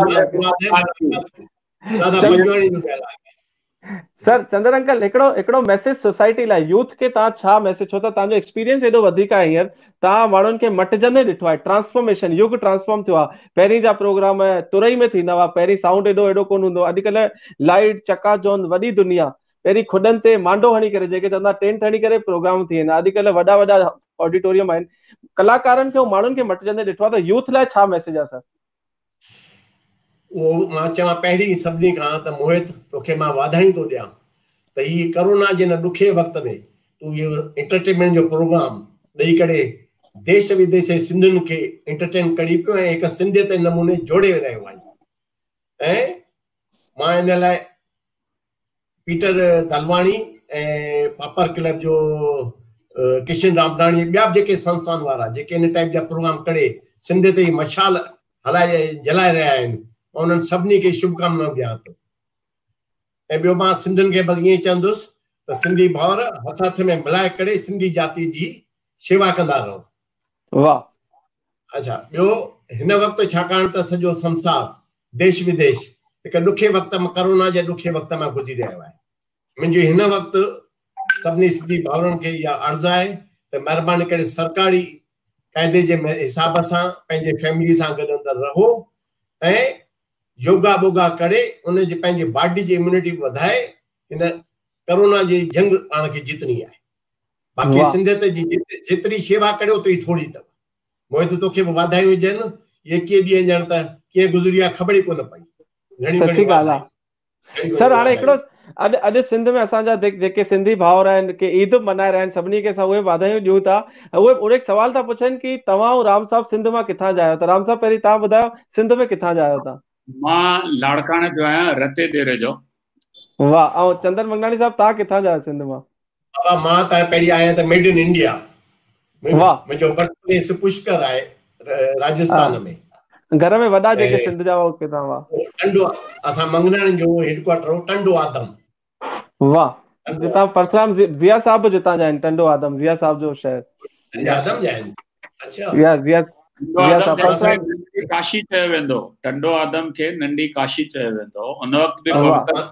दादा पंजवाणी जो डायलॉग है। सर चंदर अंकल हिकिड़ो हिकिड़ो मैसेज सोसाइटी लाइ यूथ खे तव्हां छा मैसेज, छो त तव्हांजो एक्सपीरियंस एॾो वधीक आहे हींअर, तव्हां माण्हुनि खे मटिजंदे ॾिठो आहे, ट्रांसफॉर्मेशन युग ट्रांसफॉर्म थियो आहे। पहिरीं जा प्रोग्राम तुरई में थींदा हुआ, पहिरीं साउंड एॾो एॾो कोन हूंदो, अॼुकल्ह लाइट चकाचौंध वॾी दुनिया, पहिरीं खुॾनि ते मांडो हणी करे जेके चवंदा टेंट हणी करे प्रोग्राम थी वेंदा, अॼुकल्ह वॾा वॾा ऑडिटोरियम आहिनि। कलाकारनि खे माण्हुनि खे मटिजंदे ॾिठो आहे, त यूथ लाइ छा मैसेज आहे सर? वो मां चवां पहिरीं सभिनी खां त मोहित तोखे मां वाधायूं थो ॾियां त हीअ कोरोना जे न ॾुखे वक़्त में तूं इहो एंटरटेनमेंट जो प्रोग्राम ॾेई करे देश विदेश जे सिंधियुनि खे एंटरटेन करी पियो ऐं हिकु सिंधियत नमूने जोड़े रहियो आहीं। ऐं मां हिन लाइ पीटर दलवाणी ऐं पापर क्लब जो किशन रामदाणी ॿिया बि जेके संस्थान वारा जेके इन टाइप जा प्रोग्राम करे सिंधियत जी मशाल हलाए जलाए रहिया आहिनि, मां उन्हनि सभिनी खे शुभकामनाऊं ॾियां थो। ऐं ॿियो मां सिंधियुनि खे बसि ईअं चवंदुसि त सिंधी भाउर हथ हथ में मिलाए करे सिंधी जाति जी शेवा कंदा रहो। वाह। अच्छा, ॿियो हिन वक़्तु छाकाणि त सॼो संसार देश विदेश हिकु ॾुखे वक़्त में कोरोना जे ॾुखे वक़्त में गुज़री रहियो आहे, मुंहिंजी हिन वक़्तु सभिनी सिंधी भाउरनि खे इहा अर्ज़ु आहे त महिरबानी करे सरकारी क़ाइदे जे हिसाब सां पंहिंजे फैमिली सां गॾु अंदरि रहो ऐं योगा बोगा करे उन जे पंहिंजे बॉडी जी इम्यूनिटी वधाए हिन कोरोना जी जंग पाण खे जीतणी आहे। बाक़ी सिंधियत जी जेतिरी शेवा करे ओतिरी थोड़ी अथव। मोहित तोखे बि वाधायूं हुजनि, एकवीह ॾींहं ॼण त कीअं गुज़री आहे ख़बर ई कोन पई। सची ॻाल्हि आहे सर। हाणे हिकिड़ो अॼु अॼु सिंध में असांजा जेके सिंधी भाउर आहिनि के ईद मल्हाए रहिया आहिनि, सभिनी खे असां उहे वाधायूं ॾियूं था। उहे उहे एक सवाल था पुछनि कि तव्हां ऐं राम साहब सिंध मां किथां जा आहियो? त राम साहब पहिरीं तव्हां ॿुधायो सिंध में किथां जा आहियो तव्हां? मां लाड़काणे जो आहियां, रते देरे जो। वाह। ऐं चंदर मंगनानी साहब तव्हां किथां जा आहियो सिंध मां? मां त पहिरीं आहियां त मेड इन इंडिया। वाह। मुंहिंजो बर्थ प्लेस पुष्कर आहे राजस्थान में। घर में वॾा जेके सिंध जा हो किथां? वाह। टंडो असां मंगनानी जो हेडक्वार्टर हो टंडो आदम। वाह। जितां परसराम ज़िया साहब बि जितां जा आहिनि, टंडो आदम ज़िया साहब जो शहर। आदम जा आहिनि। अच्छा। या ज़िया ज़िया साहब परसराम नंढी काशी चयो वेंदो, टंडो आदम खे नंढी काशी चयो वेंदो। उन वक़्त बि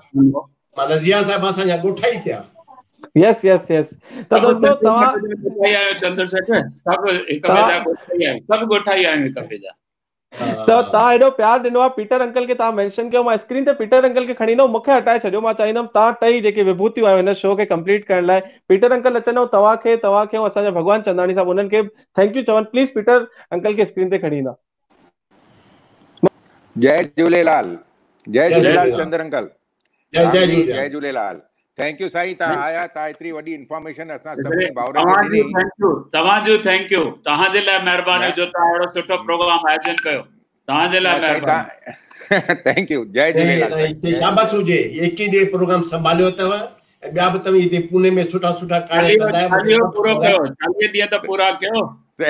मां ज़िया साहब असांजा ॻोठा ई थिया। यस यस यस। त दोस्तों तव्हां चंद्रशेखर सभु हिक ॿिए जा ॻोठा ई आहियूं, सभु ॻोठा ई आहियूं हिक ॿिए जा। त तव्हां एॾो प्यार ॾिनो आहे पीटर अंकल खे, तव्हां मेंशन कयो, मां स्क्रीन ते पीटर अंकल खे खणी ईंदुमि, मूंखे हटाए छॾियो। मां चाहींदुमि तव्हां टई जेके विभूतियूं आहियो हिन शो खे कंप्लीट करण लाइ, पीटर अंकल अचनि तव्हांखे तव्हांखे असांजा भगवान चंदानी साहब उन्हनि खे थैंक यू चवनि। प्लीज़ पीटर अंकल खे स्क्रीन ते खणी ईंदा। जय झूलेलाल। जय झूलेलाल चंदर अंकल। जय झूलेलाल। थैंक यू साईं, तव्हां आया, तव्हां एतिरी वॾी इंफॉर्मेशन असां सभिनी भाउरनि खे ॾिनी। तव्हांजो थैंक यू, तव्हांजे लाइ महिरबानी जो तव्हां अहिड़ो सुठो प्रोग्राम आयोजन कयो, तव्हांजे लाइ महिरबानी। Thank you. जय झूलेलाल। शाबाश हुजे, एकवीह ॾींहं प्रोग्राम संभालियो अथव ऐं ॿिया बि तव्हां हिते पुणे में सुठा सुठा कार्य कंदा आहियो। पूरो कयो, चालीह ॾींहं त पूरा कयो।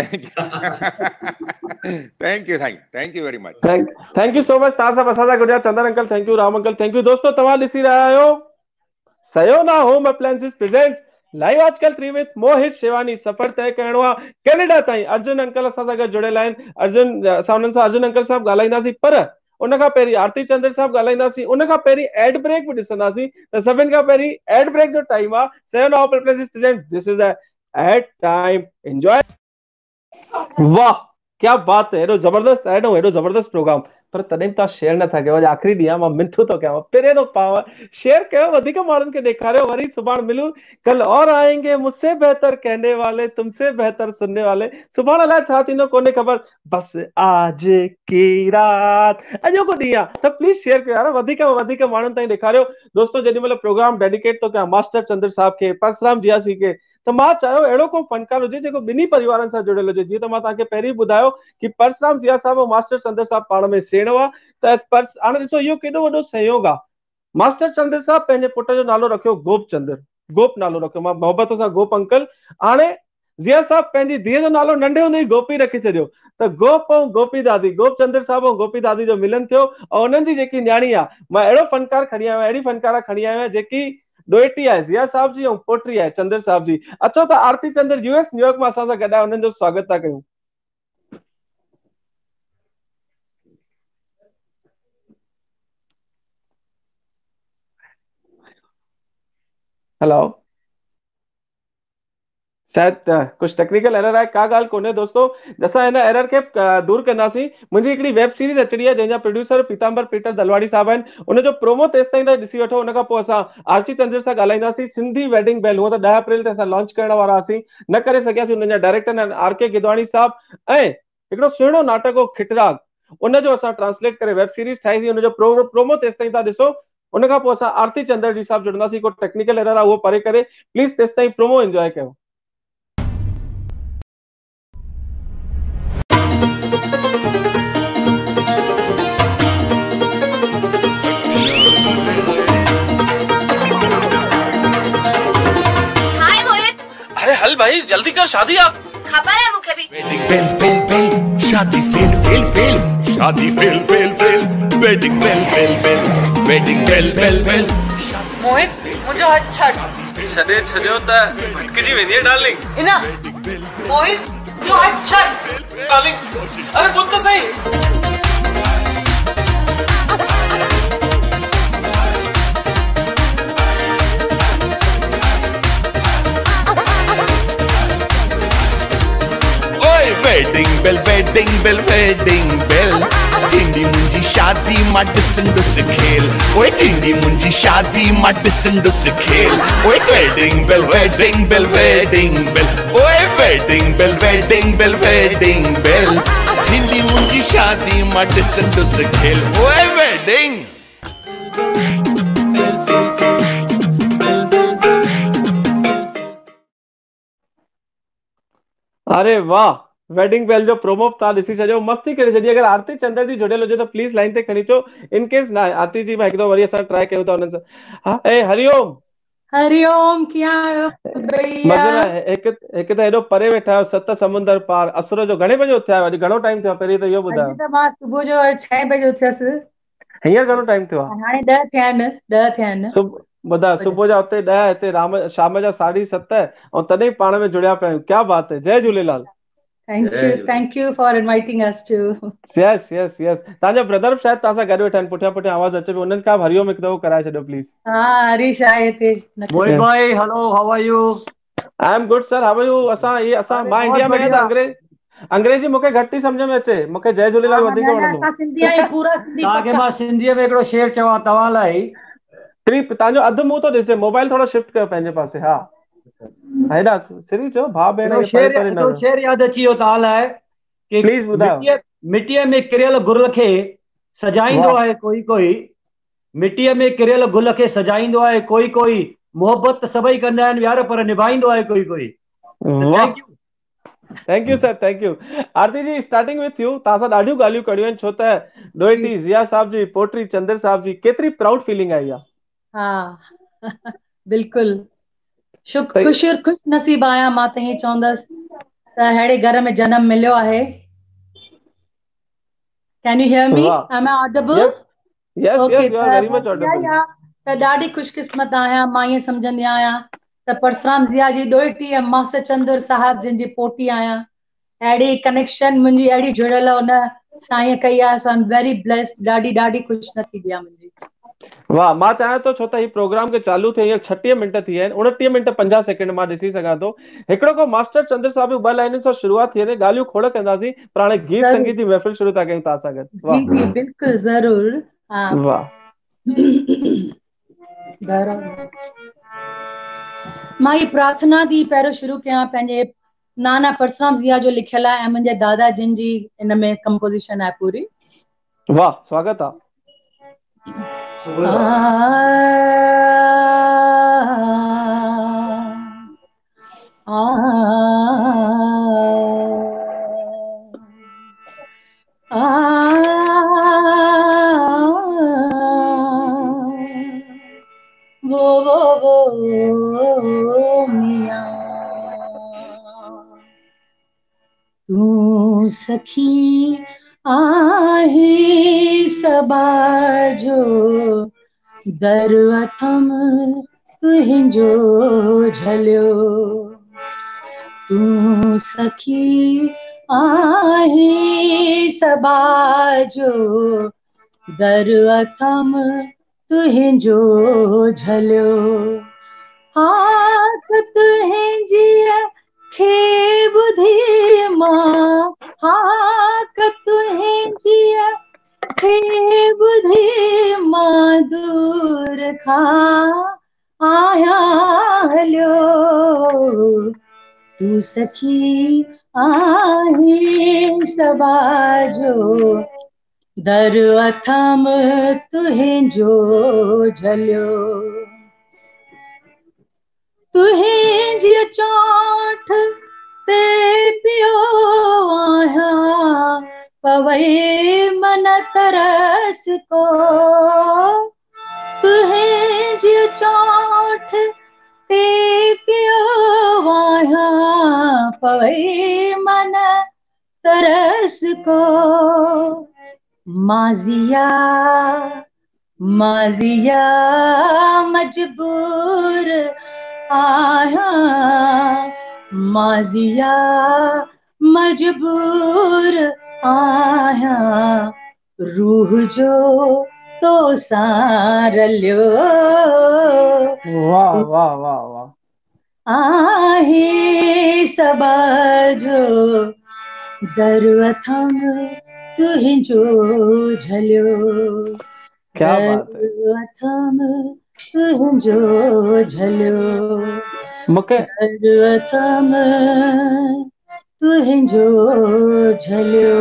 थैंक यू साईं, thank you very much. Thank you so much. तव्हां सभु असांजा Gujarat Chandar uncle thank you, Ram uncle thank you. दोस्तों तव्हां ॾिसी रहिया आहियो Sayona home appliances presents live Aajkal three with Mohit Shewani. सफ़र तय करिणो आहे कैनेडा ताईं। अर्जुन अंकल असां सां गॾु जुड़ियल आहिनि। अर्जुन असां उन्हनि सां अर्जुन अंकल साहब ॻाल्हाईंदासीं, पर उन खां पहिरीं आरती चंद्र साहब ॻाल्हाईंदासीं, उन खां पहिरीं एड ब्रेक बि ॾिसंदासीं। त सभिनि खां पहिरीं एड ब्रेक जो टाइम आहे। Sayona home appliances presents, this is a ad time, enjoy. वाह क्या बात है, एॾो ज़बरदस्त एड, एॾो ज़बरदस्त प्रोग्राम, पर तॾहिं तव्हां शेयर नथा कयो। अॼु आख़िरी ॾींहुं आहे, मां मिनथू थो कयांव, पहिरें थो पाव शेयर कयो, वधीक माण्हुनि खे ॾेखारियो। वरी सुभाणे मिलूं, कल और आएंगे मुझसे बेहतर कहने वाले, तुमसे बेहतर सुनने वाले। सुभाणे अलाए छा थींदो कोन्हे ख़बर, बसि आज की रात, अॼोको ॾींहुं आहे, त प्लीज़ शेयर कयो यार, वधीक वधीक माण्हुनि ताईं ॾेखारियो। दोस्तों जेॾी महिल प्रोग्राम डेडिकेट थो कयां मास्टर चंद्र साहब खे, परसराम जियासी खे, त मां चाहियो अहिड़ो को फनकार हुजे जेको ॿिन्ही परिवारनि सां जुड़ियल हुजे। जीअं त मां तव्हांखे पहिरीं ॿुधायो कि परसराम जिया साहब ऐं मास्टर चंद्र साहब पाण में सेण हुआ, त हाणे ॾिसो इहो केॾो वॾो सहयोग आहे। मास्टर चंद्र साहब पंहिंजे पुट जो नालो रखियो गोप चंद्र, गोप नालो रखियो, मां मोहब्बत सां गोप अंकल। हाणे ज़िया साहब पंहिंजी धीअ जो नालो नंढे हूंदे ई गोपी रखी छॾियो, त गोप ऐं गोपी दादी, गोप चंद्र साहब ऐं गोपी दादी जो मिलन थियो ऐं उन्हनि जी जेकी न्याणी आहे, मां अहिड़ो फनकार खणी आयो आहियां, अहिड़ी फनकार खणी आयो आहियां जेकी ॾोहिटी आहे ज़िया साहब जी ऐं पोटी आहे चंद्र साहब जी। अचो त आरती चंद्र यूएस न्यूयॉर्क मां असां सां गॾु आहे, उन्हनि जो स्वागत था कयूं। हेलो, शायद कुछ टेक्निकल एरर आहे, का ॻाल्हि कोन्हे दोस्तो, असां हिन एरर खे दूर कंदासीं। मुंहिंजी हिकिड़ी वेब सीरीज़ अचणी आहे जंहिंजा प्रोड्यूसर पीताम्बर पीटर दलवाड़ी साहब आहिनि, उनजो प्रोमो तेसि ताईं त ॾिसी वठो, उन खां पोइ असां आरती चंद्र सां ॻाल्हाईंदासीं। सिंधी वेडिंग बेल हूअं त ॾह अप्रैल ते असां लॉन्च करण वारा हुआसीं, न करे सघियासीं। उन्हनि जा डायरेक्टर आहिनि आर के गिदवाणी साहब, ऐं हिकिड़ो सुहिणो नाटक हो खिटराग, उनजो असां ट्रांसलेट करे वेब सीरीज़ ठाहीसीं, उनजो प्रो प्रोमो तेसि ताईं तव्हां ॾिसो। उन खां पोइ असां आरती चंद्र जी साहब जुड़ंदासीं। को टेक्निकल एरर आहे उहो परे करे, प्लीज़ तेसि ताईं प्रोमो एंजॉय कयो। हल भाई जल्दी कर, शादी आप खबर है मुझे भी। वेडिंग बेल बेल बेल, शादी फेल फेल फेल, शादी fail fail fail, wedding bell bell bell, wedding bell bell bell. Mohit मुझे अच्छा छदे छदियो त भटकजी वेंदी है डार्लिंग। इना मोहित जो अच्छा डार्लिंग, अरे बुद्ध तो सही। Wedding bell wedding bell wedding bell, इंडी मुंजी शादी मां ॾिसंदुस खेल, ओए इंडी मुंजी शादी मां ॾिसंदुस खेल, ओए wedding bell wedding bell wedding bell, ओए wedding bell wedding bell wedding bell, इंडी मुंजी शादी मां ॾिसंदुस खेल, ओए वेडिंग। अरे वाह, वेडिंग बेल जो प्रोमो तव्हां ॾिसी छॾियो, मस्ती करे छॾी। अगरि आरती चंद्र जी जुड़ियल हुजे त प्लीज़ लाइन ते खणी अचो, इन केस ना आरती जी मां हिकु दफ़ो वरी असां ट्राई कयूं था उन्हनि सां। हा, ए हरिओम। हरिओम, कीअं आहियो भैया? मज़ो आहे। हिकु हिकु त हेॾो परे वेठा आहियो, सत समुंदर पार, असुर जो घणे बजे उथिया आहियो? अॼु घणो टाइम थियो आहे पहिरीं त इहो ॿुधायो। अॼु त मां सुबुह जो छह बजे उथियसि। हींअर घणो टाइम थियो आहे? हाणे ॾह थिया आहिनि, ॾह थिया आहिनि। ॿुधायो, सुबुह जा उते ॾह, हिते राम शाम जा साढी सत, ऐं तॾहिं पाण में जुड़िया पिया आहियूं। क्या बात है, जय Jhulelal. Thank you, thank you for inviting us to. Yes, yes, yes. तव्हांजा ब्रदर शायद तव्हां सां गॾु वेठा आहिनि, पुठियां पुठियां आवाज़ अचे पियो, उन्हनि खां हरिओम हिकु दफ़ो कराए छॾियो प्लीज़। हा, हरीश आहे हिते। मोहित भाई, hello, how are you? I am good sir, how are you? असां ये असां मां इंडिया में आहियां त अंग्रेज अंग्रेजी मूंखे घटि ई सम्झ में अचे, मूंखे जय झूलेलाल वधीक वणंदो। असां सिंधी आहियूं, पूरा सिंधी। तव्हांखे मां सिंधीअ में हिकिड़ो शेर चवां तव्हां लाइ। ट्रिप तव्हांजो अधु मुंहुं थो ॾिसे, मोबाइल थोरो शिफ्ट कयो पंहिंजे पासे। हा, हेॾा सिरी चओ, भाउ भेण हिकिड़ो शेर शेर यादि अची वियो तव्हां लाइ कि प्लीज़ ॿुधायो। मिटीअ में किरियल गुल खे सजाईंदो आहे कोई कोई, मिटीअ में किरियल गुल खे सजाईंदो आहे कोई कोई, मोहबत सभई कंदा आहिनि यार पर निभाईंदो आहे कोई कोई। Thank you, thank you sir, thank you. Aarti ji, starting with you. तव्हां सां ॾाढियूं ॻाल्हियूं करियूं आहिनि, छो त ॾोहिटी ज़िया साहब जी पोटी चंद्र साहब जी, केतिरी प्राउड फीलिंग आई आहे। हा बिल्कुलु, शुक्र ख़ुशि ख़ुशि नसीब आहियां मां त हीअं चवंदसि त अहिड़े घर में जनम मिलियो आहे। Can you hear me? Am I audible? Yes, yes, okay, yes, you are very much audible. त ॾाढी ख़ुशकिस्मत आहियां, मां ईअं सम्झंदी आहियां त परसराम ज़िया जी ॾोहिटी ऐं मास्टर चंद्र साहब जिन जी पोटी आहियां। अहिड़ी कनेक्शन मुंहिंजी अहिड़ी जुड़ियल उन साईं कई आहे, so I am very blessed. ॾाढी ॾाढी ख़ुशनसीबी आहे मुंहिंजी। वाह, मां चाहियां थो, छो त हीउ प्रोग्राम खे चालू थिए हींअर छटीह मिंट थी विया आहिनि, उणटीह मिंट पंजाह सेकेंड मां ॾिसी सघां थो। हिकिड़ो को मास्टर चंद्र साहब ॿ लाइनुनि सां शुरूआत थी वञे, ॻाल्हियूं खोड़ कंदासीं, पर हाणे गीत संगीत जी महफ़िल शुरू था कयूं तव्हां सां गॾु। जी जी बिल्कुलु ज़रूर। हा वाह। मां ही प्रार्थना थी पहिरियों शुरू कयां पंहिंजे नाना परसराम ज़िया जो लिखियल आहे ऐं मुंहिंजे दादा जिन जी इन में कंपोजिशन आहे पूरी। वाह, स्वागत आहे। वो वो वो तूं सखी आहे सबा जो दर अथम तुंहिंजो झलियो तूं सखी आहे सबा जो दर अथम तुंहिंजो झलियो हाथ तुंहिंजी खे ॿुधी मां हाथ तुंहिंजी खे ॿुधी मां दूर खां आया हलियो तूं सखी आहे सबा जो दर अथम तुंहिंजो झलियो तुंहिंजी चोठ ते पियो आहियां पवई मन तरस को तुंहिंजी चोठ ते पियो आहियां पवई मन तरस को माज़िया माज़िया मजबूर आहियां माज़िया मजबूर आहियां रूह जो तो सां रलियो वाह वाह वाह वाह आहे सबा जो दर अथम तुंहिंजो झलियो क्या बात है दर अथम तुंहिंजो झलियो मूंखे दर अथम तुंहिंजो झलियो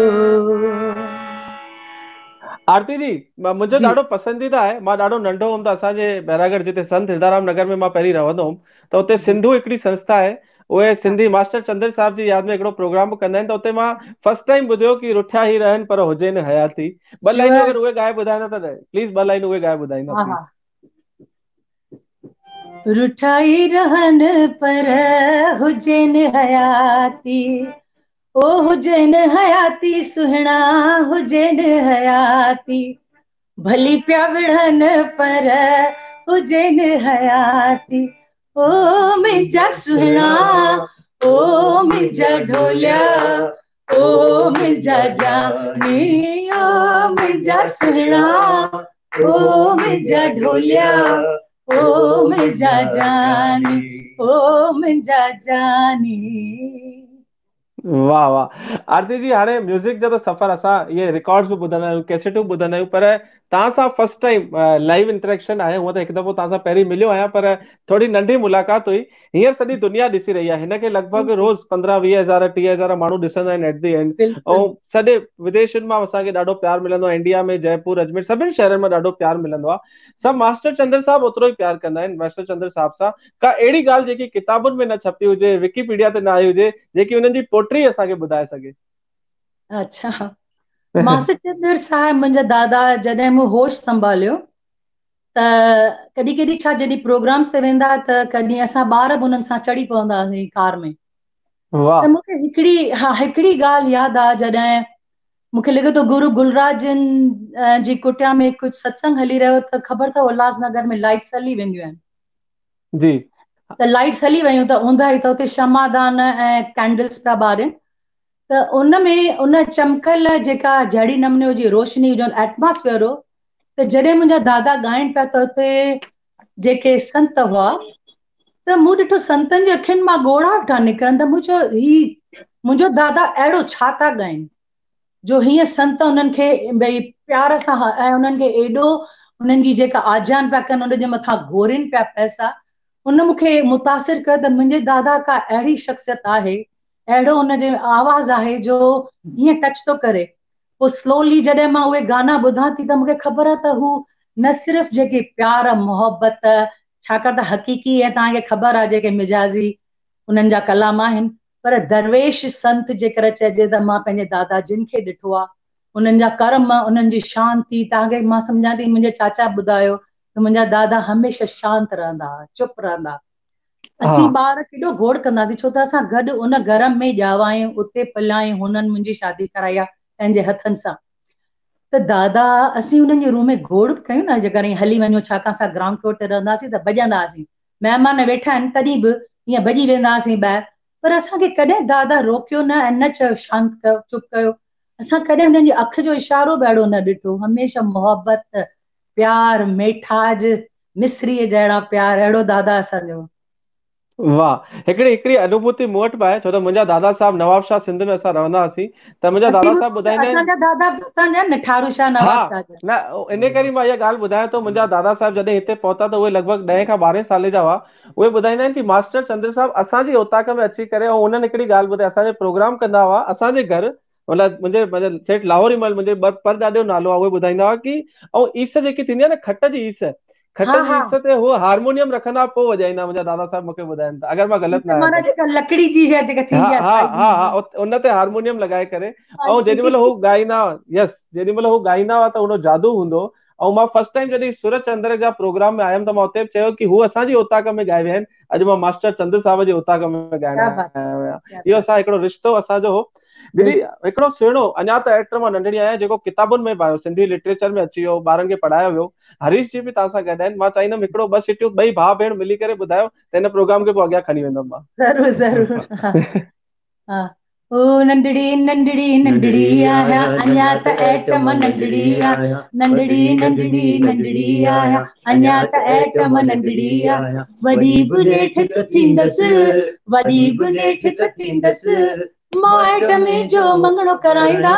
आरती जी मुंहिंजो ॾाढो पसंदीदा आहे मां ॾाढो नंढो हुउमि त असांजे बैरागढ़ जिते संत हिरदाराम नगर में मां पहिरीं रहंदो हुउमि त उते सिंधू हिकिड़ी संस्था आहे उहे सिंधी मास्टर चंद्र साहिब जी यादि में हिकिड़ो प्रोग्राम कंदा आहिनि त उते मां फर्स्ट टाइम ॿुधियो कि रुठिया ई रहनि पर हुजेनि हयाती ॿ लाइनूं अगरि उहे ॻाए ॿुधाईंदा त प्लीज़ ॿ लाइनूं उहे ॻाए ॿुधाईंदा प्लीज़ रुठाई रहन पर हुजेन हयाती ओ हुजेन हयाती सुहिणा हुजेन हयाती भली पिया विढ़न पर हुजेन हयाती ओ मुंहिंजा सुहिणा ओ मुंहिंजा ढोलिया ओ मुंहिंजा जानी ओ मुंहिंजा सुहिणा ओ मुंहिंजा ढोलिया ओ मुंहिंजा जानी ओ मुंहिंजा जानी वाह वाह आरती जी हाणे म्यूज़िक जो त सफ़र असां इहे रिकॉर्ड्स बि ॿुधंदा आहियूं कैसेटूं ॿुधंदा आहियूं पर तव्हां सां फर्स्ट टाइम लाइव इंटरेक्शन आहे हूअं त हिकु दफ़ो तव्हां सां पहिरीं मिलियो आहियां पर थोरी नंढी मुलाक़ात हुई हींअर सॼी दुनिया ॾिसी रही आहे हिनखे लॻभॻि रोज़ पंद्रहं वीह हज़ार टीह हज़ार माण्हू ॾिसंदा आहिनि एट दी एंड ऐं सॼे विदेशनि मां असांखे ॾाढो प्यार मिलंदो आहे इंडिया में जयपुर अजमेर सभिनी शहरनि में ॾाढो प्यार मिलंदो आहे सभु मास्टर चंद्र साहिब ओतिरो ई प्यार कंदा आहिनि मास्टर चंद्र साहिब सां का अहिड़ी ॻाल्हि जेकी किताबुनि में न छपी हुजे विकीपीडिया ते न आई हुजे जेकी हुननि जी पोट्री असांखे ॿुधाए सघे अच्छा मास्टर चंद्र साहिब मुंहिंजा दादा जॾहिं मूं होश संभालियो त कॾहिं कॾहिं छा जॾहिं प्रोग्राम्स ते वेंदा त कॾहिं असां ॿार बि उन्हनि सां चढ़ी पवंदा हुआसीं कार में त मूंखे हिकिड़ी हा हिकिड़ी ॻाल्हि यादि आहे जॾहिं मूंखे लॻे थो गुरु गुलराजन जी कुटिया में कुझु सत्संग हली रहियो त ख़बर अथव उल्हासनगर में लाइट्स हली वेंदियूं आहिनि जी त लाइट्स हली वयूं त ऊंधा ई त उते क्षमादान ऐं कैंडल्स पिया ॿारनि त उन में उन चमकल जेका जहिड़ी नमूने जी रोशनी जो एटमॉस्फेयर हो त जॾहिं मुंहिंजा दादा ॻाइनि पिया त उते जेके संत हुआ त मूं ॾिठो संतनि जे अखियुनि मां ॻोढ़ा वेठा निकिरनि त मूं चयो ही मुंहिंजो दादा अहिड़ो छा था ॻाइनि जो हीअं संत उन्हनि खे भई प्यार सां ऐं उन्हनि खे एॾो उन्हनि जी जेका आजान पिया कनि उनजे मथां घोरीनि पिया पैसा उन मूंखे मुतासिर कयो त मुंहिंजे दादा का अहिड़ी शख़्सियत आहे अहिड़ो हुनजे आवाज़ आहे जो हीअं टच थो करे पोइ स्लोली जॾहिं मां उहे गाना ॿुधां थी त मूंखे ख़बर आहे त हू न सिर्फ़ु जेके प्यार मोहबत छाकाणि त हक़ीक़ी ऐं तव्हांखे ख़बर आहे जेके मिजाज़ी उन्हनि जा कलाम आहिनि पर दरवेश संत जेकर चइजे त मां पंहिंजे दादा जिन खे ॾिठो आहे उन्हनि जा कर्म उन्हनि जी शांती तव्हांखे मां सम्झां थी मुंहिंजे चाचा ॿुधायो त मुंहिंजा दादा हमेशह शांत रहंदा चुप रहंदा असीं ॿार केॾो घोड़ कंदासीं, छो त असां गॾु उन घर में ॼावा आहियूं, उते पलिया आहियूं, हुननि मुंहिंजी शादी कराई आहे पंहिंजे हथनि सां। त दादा असीं उन्हनि जे रूम में घोड़ कयूं न, जेकॾहिं हली वञो छाकाणि असां ग्राउंड फ्लोर ते रहंदासीं त भॼंदा हुआसीं, महिमान वेठा आहिनि तॾहिं बि ईअं भॼी वेंदा हुआसीं ॿाहिरि, पर असांखे कॾहिं दादा रोकियो न ऐं न चयो शांत कयो, चुप कयो। असां कॾहिं हुननि जी अखि जो इशारो बि अहिड़ो न ॾिठो, हमेशह मोहबत, प्यार, मेठाज, मिस्रीअ जहिड़ा प्यार, अहिड़ो दादा असांजो। वाह, हिकिड़ी हिकिड़ी अनुभूति मूं वटि बि आहे, छो त मुंहिंजा दादा साहब नवाब शाह सिंध में असां रहंदा हुआसीं, त मुंहिंजा दादा साहब ॿुधाईंदा आहिनि, असांजा दादा तव्हांजा निठारू शाह नवाब शाह जा। न इन करे मां इहा ॻाल्हि ॿुधायां थो, मुंहिंजा दादा साहब जॾहिं हिते पहुता त उहे लॻभॻि ॾहें खां ॿारहें साले जा हुआ। उहे ॿुधाईंदा आहिनि कि मास्टर चंद्र साहब असांजी औताक में अची करे, ऐं उन्हनि हिकिड़ी ॻाल्हि ॿुधाई, असांजे प्रोग्राम कंदा हुआ असांजे घर, मतिलबु मुंहिंजे मुंहिंजे सेठ लाहौरी मल मुंहिंजे पर ॾाॾो नालो आहे, उहे ॿुधाईंदा हुआ कि ऐं ईस जेकी थींदी आहे न, खट जी ईस, खट जी ईस ते हू हारमोनियम रखंदा पोइ वॼाईंदा, मुंहिंजा दादा साहब मूंखे ॿुधाइनि था, अगरि मां ग़लति न आहियां त। लकड़ी जी जेका थींदी आहे, हा हा हा, उन ते हारमोनियम लॻाए करे, ऐं जेॾी महिल हू ॻाईंदा, यस, जेॾी महिल हू ॻाईंदा हुआ त उन जादू हूंदो। ऐं मां फर्स्ट टाइम जॾहिं सूरज चंद्र जा प्रोग्राम में आयुमि त मां उते चयो कि हू असांजी औताक में ॻाए विया आहिनि, अॼु मां मास्टर चंद्र साहब जी औताक में ॻाइण आयो आहियां। इहो असां हिकिड़ो रिश्तो असांजो हो। दीदी हिकिड़ो सुहिणो, अञा त एक्टर मां नंढड़ी आहियां, जेको किताबुनि में बि आयो, सिंधी लिटरेचर में अची वियो, ॿारनि खे पढ़ायो वियो, हरीश जी बि तव्हां सां गॾु आहिनि। मां चाहींदुमि हिकिड़ो ॿ सिटियूं ॿई भाउ भेण मिली करे ॿुधायो, त हिन प्रोग्राम खे पोइ अॻियां खणी वेंदुमि मां। ज़रूर ज़रूर। हा, ओ नंढड़ी नंढड़ी नंढड़ी आहियां, अञा त एटम नंढड़ी आहियां, नंढड़ी नंढड़ी नंढड़ी आहियां, अञा त एटम नंढड़ी आहियां, वॾी बि नेठ त थींदसि, वॾी बि नेठ त थींदसि, मां एटमे जो मंगणो कराईंदा,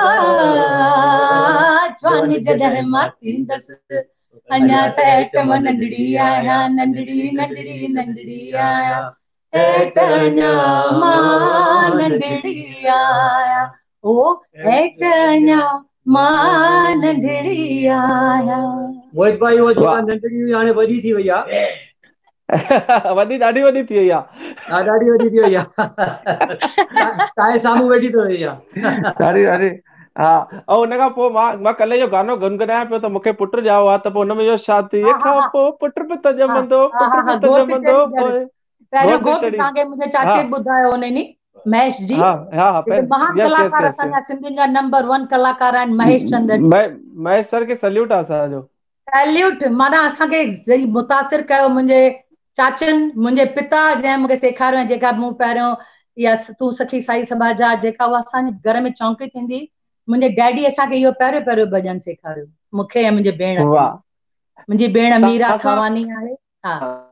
जवानी जॾहिं मां थींदसि, अञा त एटम नंढड़ी आहियां, नंढड़ी नंढड़ी नंढड़ी आहियां, एट अञा मां नंढड़ी आहियां, ओ एट अञा मां नंढड़ी आहियां। मोहित भाई, वो जेका नंढड़ी हुई हाणे वॾी थी वई आहे। वॾी ॾाढी वॾी थी वई आहे, ॾाढी वॾी थी वई आहे, तव्हांजे साम्हूं वेठी थी वई आहे, ॾाढी ॾाढी। हा, ऐं हुन खां पोइ मां मां कल्ह इहो गानो गुनगुनायां पियो त मूंखे पुटु ॼाओ आहे, त पोइ हुन में इहो शादीअ खां पोइ पुटु बि त ॼमंदो, पुटु बि त ॼमंदो, पहिरियों घोट तव्हांखे मुंहिंजे चाचे ॿुधायो हुननि, महेश जी, महान कलाकार असांजा सिंधियुनि जा नंबर वन कलाकार आहिनि महेश चंद्र। महेश सर खे सल्यूट आहे असांजो। सल्यूट, माना असांखे मुतासिर कयो मुंहिंजे चाचनि, मुंहिंजे पिता जंहिं मूंखे सेखारियो, जेका मूं पहिरियों इहा तूं सखी साई सभा जा, जेका उहा असांजे घर में चौंकी थींदी, मुंहिंजे डैडी असांखे इहो पहिरियों पहिरियों भॼन सेखारियो, मूंखे ऐं मुंहिंजे भेण खे। मुंहिंजी भेण मीरा थवानी आहे। हा,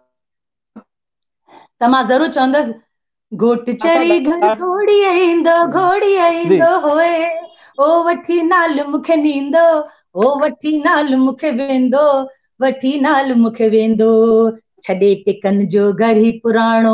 त मां ज़रूरु चवंदसि, घोट चरी घर घोड़ी ईंदो, घोड़ी ईंदो होए, ओ वठी नाल मूंखे नींदो, ओ वठी नाल मूंखे वेंदो, वठी नाल मूंखे वेंदो, छॾे पेकनि जो घर ई पुराणो,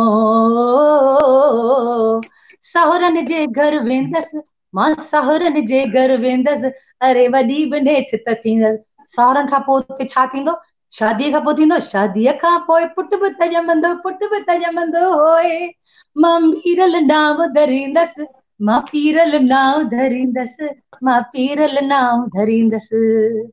सहुरनि जे घर वेंदसि, मां सहुरनि जे घर वेंदसि, अरे वॾी बि नेठ त थींदसि। सहुरनि खां पोइ उते छा थींदो? शादीअ खां पोइ थींदो, शादीअ खां पोइ पुटु बि त ॼमंदो, पुटु बि त ॼमंदो होए, मां पीरल नाव धरींदसि, मां पीरल नाव धरींदसि, मां पीरल नाव धरींदसि।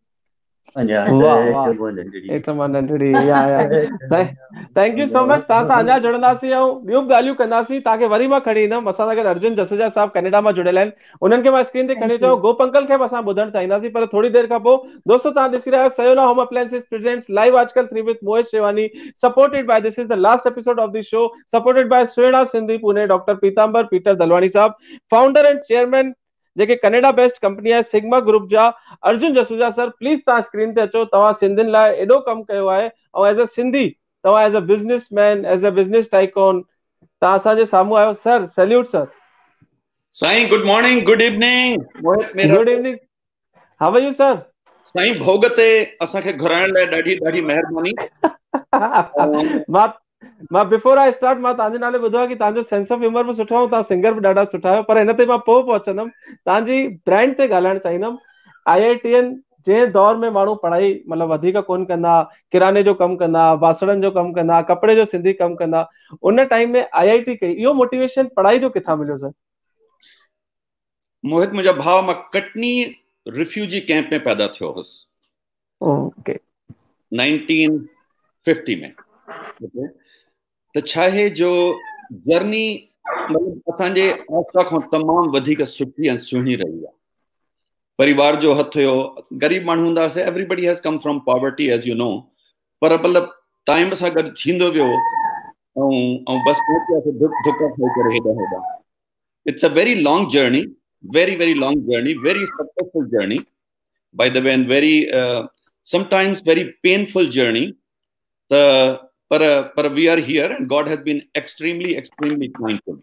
Thank you so much. तव्हां सां अञा जुड़ंदासीं ऐं ॿियूं ॻाल्हियूं कंदासीं, तव्हांखे वरी मां खणी ईंदुमि। असां सां गॾु अर्जुन जसूजा साहब कनेडा मां जुड़ियल आहिनि, उन्हनि खे मां स्क्रीन ते खणी अचो, गोप अंकल खे बि असां ॿुधणु चाहींदासीं, पर थोरी देरि खां पोइ। दोस्तों, तव्हां ॾिसी रहिया आहियो Sayona home appliances presents live Aajkal three with Mohit Shewani, supported by, this is the last episode of the show, supported by Suhina Sindhi Pune, doctor Pitambar Peter Dalwani sahab, founder and chairman जेके कनेडा बेस्ड कंपनी आहे सिग्मा ग्रुप जा, अर्जुन जसूजा सर, प्लीज तव्हां स्क्रीन ते अचो। तव्हां सिंधियुनि लाइ एॾो कमु कयो आहे, ऐं एज़ अ सिंधी तव्हां as a businessman, as a business tycoon, तव्हां असांजे साम्हूं आहियो। Sir, salute sir. साईं, good morning, good evening. Mohit मेरा good evening, how are you sir? साईं, भोग ते असांखे घुराइण लाइ ॾाढी ॾाढी महिरबानी। मां मां बिफोर आई स्टार्ट मां तव्हांजे नाले ॿुधो आहे कि तव्हांजो सेंस ऑफ ह्यूमर बि सुठो आहे, तव्हां सिंगर बि ॾाढा सुठा आहियो, पर हिन ते मां पोइ पहुचंदुमि। तव्हांजी ब्रांड ते ॻाल्हाइणु चाहींदुमि। आई आई टी एन जंहिं दौर में माण्हू पढ़ाई मतिलबु वधीक कोन कंदा, किराने जो कमु कंदा, बासणनि जो कमु कंदा, कपिड़े जो सिंधी कमु कंदा, उन टाइम में आई आई टी कई, इहो मोटिवेशन पढ़ाई जो किथां मिलियो सर? मोहित, मुंहिंजा भाउ, मां कटनी रिफ्यूजी कैंप में पैदा थियो हुउसि। ओके। नाइनटीन फिफ्टी में। ओके। त छा आहे जो जर्नी मतलब असांजे आसा खां तमामु वधीक सुठी ऐं सुहिणी रही आहे। परिवार जो हथ हुयो, गरीब माण्हू हूंदासीं, everybody has come from poverty as you know, पर मतलब टाइम सां गॾु थींदो वियो ऐं ऐं बसि पहुचियासीं धुक धुक खाई करे हेॾा हेॾा। It's a very long journey, very very long journey, very successful journey by the way, and very sometimes very painful journey. त पर पर we are here and God has been extremely extremely kind to me.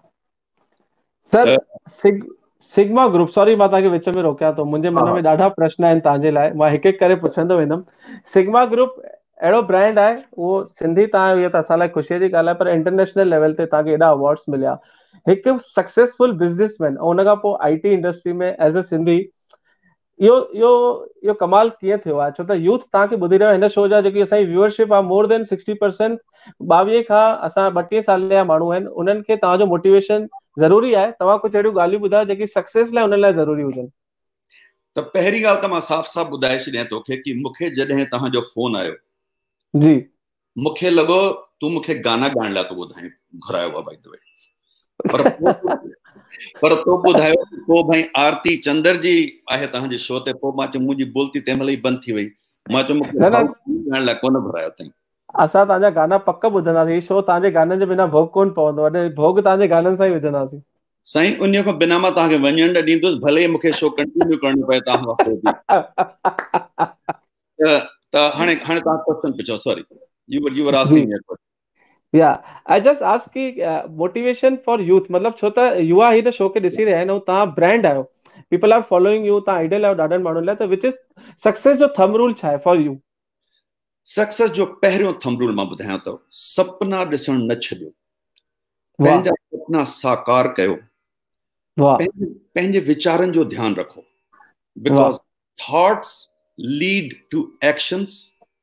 Sir sig sigma group, sorry मां तव्हांखे विच में रोकिया थो, मुंहिंजे मन में ॾाढा प्रश्न आहिनि तव्हांजे लाइ, मां हिकु हिकु करे पुछंदो वेंदुमि। सिग्मा ग्रुप अहिड़ो ब्रांड आहे, उहो सिंधी तव्हां इहो त असां लाइ ख़ुशीअ जी ॻाल्हि आहे, पर इंटरनेशनल लेवल ते तव्हांखे एॾा अवॉर्ड्स मिलिया। हिकु सक्सेसफुल बिज़नेसमैन ऐं उन खां पोइ आई टी इंडस्ट्री में एज़ अ सिंधी, इहो इहो इहो कमाल कीअं थियो आहे? छो त यूथ तव्हांखे ॿुधी रहियो हिन शो जा जेकी असांजी व्यूअरशिप आहे, मोर देन सिक्सटी परसेंट ॿावीह खां असां ॿटीह साल जा माण्हू आहिनि, उन्हनि खे तव्हांजो मोटिवेशन ज़रूरी आहे। तव्हां कुझु अहिड़ियूं ॻाल्हियूं ॿुधायो जेकी सक्सेस लाइ उन्हनि लाइ ज़रूरी हुजनि। त पहिरीं ॻाल्हि त मां साफ़ साफ़ ॿुधाए छॾियां तोखे कि मूंखे जॾहिं तव्हांजो फोन आयो जी, मूंखे लॻो तूं मूंखे गाना ॻाइण लाइ थो ॿुधाए घुरायो आहे बाय द वे, पर पर तो ॿुधायो को भाई आरती चंदर जी आहे तव्हांजे शो ते, पोइ मां चयो मुंहिंजी बोलती तंहिं महिल ई बंदि थी वई, मां चयो मूंखे ॻाइण लाइ कोन घुरायो अथई। असां तव्हांजा गाना पक ॿुधंदासीं, शो तव्हांजे गाननि जे बिना भोग कोन पवंदो, अॼु भोग तव्हांजे गाननि सां ई विझंदासीं साईं। उन खां बिना मां तव्हांखे वञण न ॾींदुसि, भले मूंखे शो कंटिन्यू करणो पए तव्हां खां पोइ। त हाणे हाणे तव्हां क्वेश्चन पुछो, sorry you were you were asking me a question. Yeah I just ask की मोटिवेशन फॉर यूथ, मतलब छो त युवा हिन शो खे ॾिसी रहिया आहिनि ऐं तव्हां ब्रांड आहियो, पीपल आर फॉलोइंग यू, तव्हां आइडल आहियो ॾाढनि माण्हुनि लाइ, त विच इज सक्सेस जो थंब रूल छा आहे फॉर यू? सक्सेस जो पहिरियों थंब रूल मां ॿुधायां थो, सपना ॾिसण न छॾियो, पंहिंजा सपना साकार कयो, पंहिंजे विचारनि जो ध्यानु रखो, because thoughts lead to actions,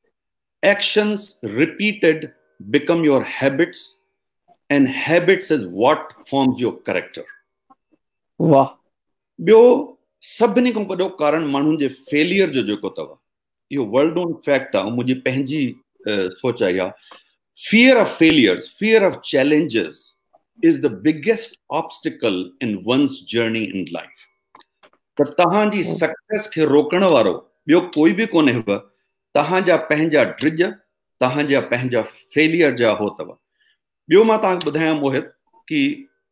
actions repeated become your habits and habits is what forms your character। वाह। ॿियो सभिनी खां वॾो कारण माण्हुनि जे फेलियर जो जेको अथव, इहो वर्ल्ड नोन फैक्ट आहे, मुंहिंजी पंहिंजी सोच आहे इहा, fear of failures, fear of challenges is the biggest obstacle in one's journey in life। त तव्हांजी सक्सेस खे रोकण वारो ॿियो कोई बि कोन्हे, तव्हांजा पंहिंजा ड्रिज, तव्हांजा पंहिंजा फेलियर जा हो अथव। ॿियो मां तव्हांखे ॿुधायां मोहित कि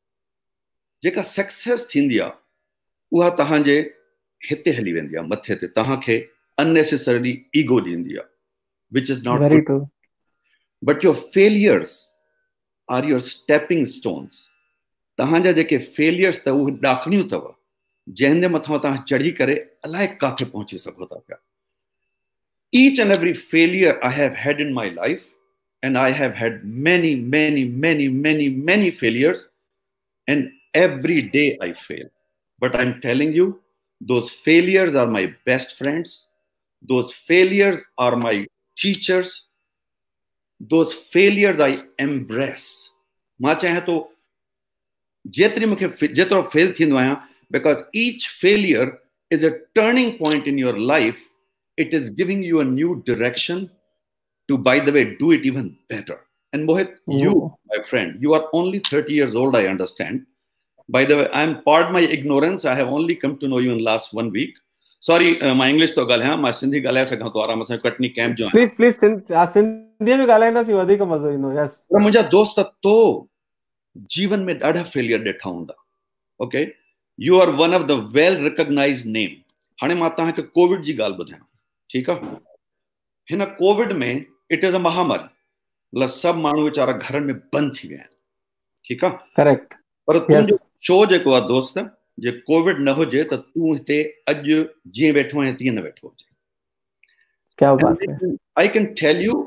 जेका सक्सेस थींदी आहे उहा तव्हांजे हिते हली वेंदी आहे, मथे ते तव्हांखे अननेसेसरली ईगो ॾींदी आहे, which is not good, but your failures are your stepping stones. तव्हांजा जेके फेलियर्स अथव उहे ॾाकणियूं अथव, जंहिंजे मथां तव्हां चढ़ी करे अलाए किथे पहुची सघो था पिया। Each and every failure I have had in my life, and I have had many, many, many, many, many failures, and every day I fail. But I'm telling you, those failures are my best friends. Those failures are my teachers. Those failures I embrace. मां चाहे तो जेतरी मूंखे जेतिरो fail थींदो आहियां, because each failure is a turning point in your life. It is giving you a new direction to, by the way, do it even better. And Mohit, oh. you, my friend, you are only thirty years old, I understand. By the way, I'm pardon my ignorance. I have only come to know you in last one week. Sorry, uh, my English to gal hai, ma Sindhi galaya sakha to aram se Katni camp jo hai. Please, please, Sindhi mein galayna si wadhik mazo ino. Yes. Par munja dost to jeevan mein dada failure detha hunda. Okay, you are one of the well recognized name. Hane ma ta ke COVID ji gal budhaya. ठीक है, हिन Covid में it is a महामारी, मतलब सब माण्हू वीचारा घर में बंद थी विया आहिनि, ठीक है, करेक्ट। पर तुंहिंजो शो जेको आहे दोस्त, जे कोविड न हुजे त तूं हिते अॼु जीअं वेठो आहीं तीअं न वेठो हुजे। क्या बात है। I can tell you,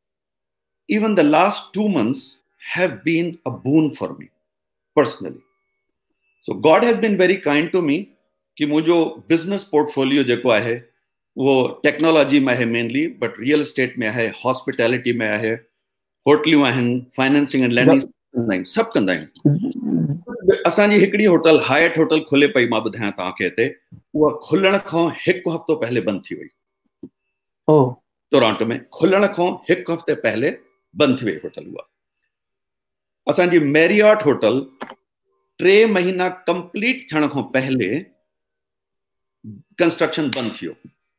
even the last two months have been a boon for me personally. So God has been very kind to me कि मुंहिंजो बिजनेस पोर्टफोलियो जेको आहे वो टेक्नोलॉजी में है मेनली, बट रियल एस्टेट में है, hospitality में है, होटलियूं आहिनि, फाइनेंसिंग एंड लैंडिंग कंदा आहियूं, सभु कंदा आहियूं। असांजी हिकिड़ी होटल हायट होटल खुले पई, मां ॿुधायां तव्हांखे हिते, उहा खुलण खां हिकु हफ़्तो पहले बंदि थी वई। टोरंटो में खुलण खां हिकु हफ़्ते पहले बंदि थी वई होटल उहा। असांजी मैरियट होटल टे महीना कंप्लीट थियण खां पहले कंस्ट्रक्शन बंद थियो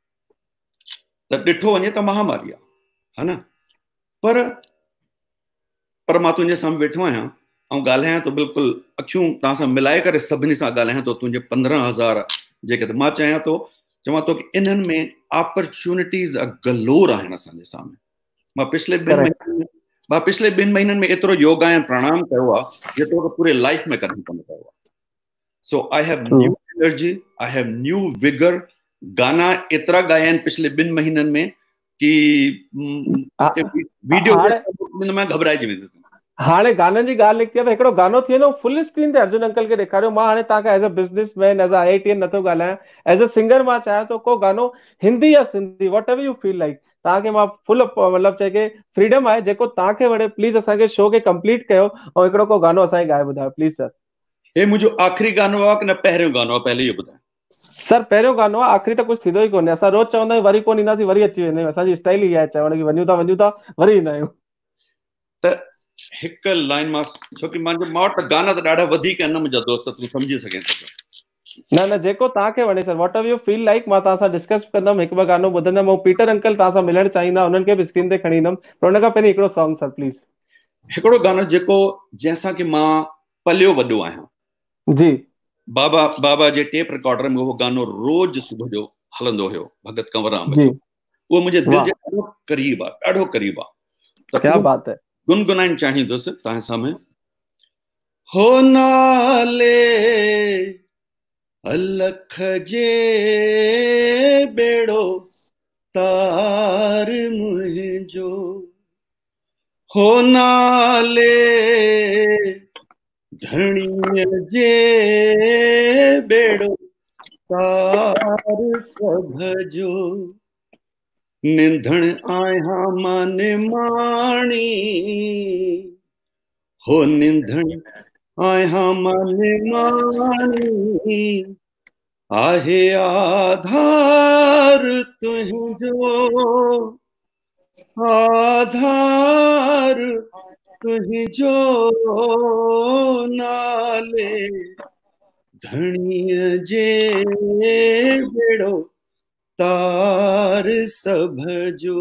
त ॾिठो वञे त महामारी आहे, है ना। पर पर मां तुंहिंजे साम्हूं वेठो आहियां ऐं ॻाल्हायां तो बिल्कुलु अखियूं तव्हां सां मिलाए करे सभिनी सां ॻाल्हायां तो तुंहिंजे पंद्रहं हज़ार जेके मां चाहियां तो चवां तो कि इन्हनि में अपॉर्चुनिटीज़ गलोर आहिनि असांजे साम्हूं। मां पिछले ॿिनि महीननि में मां पिछले ॿिनि महीननि में एतिरो योगा ऐं प्राणायाम कयो आहे जेतिरो पूरे लाइफ में कॾहिं कोन कयो आहे। So I have new energy, I have new vigour. गाना एतिरा ॻाया आहिनि पिछले ॿिनि महीननि में कि वीडियो में घबराइजी वेंदो। हाणे गाननि जी ॻाल्हि निकिती आहे त हिकिड़ो गानो थी वेंदो फुल स्क्रीन ते अर्जुन अंकल खे ॾेखारियो। मां हाणे तव्हांखे as a businessman as a I I T N नथो ॻाल्हायां, एज़ अ सिंगर मां चाहियां तो को गानो हिंदी या सिंधी वट एवर यू फील लाइक तव्हांखे मां फुल मतिलबु चए कि फ्रीडम आहे, जेको तव्हांखे वणे प्लीज़ असांखे शो खे कंप्लीट कयो ऐं हिकिड़ो को गानो असांखे ॻाए ॿुधायो प्लीज़ सर। हे मुंहिंजो आख़िरी गानो आहे कि न पहिरियों गानो आहे, पहले इहो ॿुधायो। सर पहिरियों गानो आहे, आख़िरी त कुझु थींदो ई कोन्हे। असां रोज़ चवंदा आहियूं वरी कोन ईंदासीं, वरी अची वेंदा आहियूं। असांजी स्टाइल ई आहे चवण की वञूं था वञूं था वरी ईंदा आहियूं। त हिकु लाइन मां, छोकी मुंहिंजो मां वटि गाना त ॾाढा वधीक आहिनि न मुंहिंजा दोस्त, तूं सम्झी सघे थो। न न जेको तव्हांखे वणे sir, whatever you feel like. मां तव्हां सां डिस्कस कंदमि, हिकु ॿ गानो ॿुधंदमि। ऐं पीटर अंकल तव्हां सां मिलणु चाहींदा, उन्हनि खे बि स्क्रीन ते खणी ईंदमि, पर हुन खां पहिरीं हिकिड़ो सॉन्ग सर प्लीज़। हिकिड़ो गानो जेको जंहिंसां की मां पलियो वॾो आहियां जी। बाबा बाबा जे टेप रिकॉर्डर में उहो गानो रोज सुबुह जो हलंदो हुयो, भगत कंवरराम जो। उहो मुंहिंजे दिलि जे ॾाढो क़रीब आहे, ॾाढो क़रीब आहे। क्या बात है। गुनगुनाइण चाहींदुसि तव्हां साम्हूं। हो नाले अलख जे बेड़ो तार मुंहिंजो, हो नाले धणीअ जे बेड़ो तार सभ जो, निंधण आहियां मां निमाणी, हो निंधण आहियां मां निमाणी, आहे आधार तुंहिंजो, आधार तुंहिंजो नाले धणीअ जे बेड़ो तार सभ जो।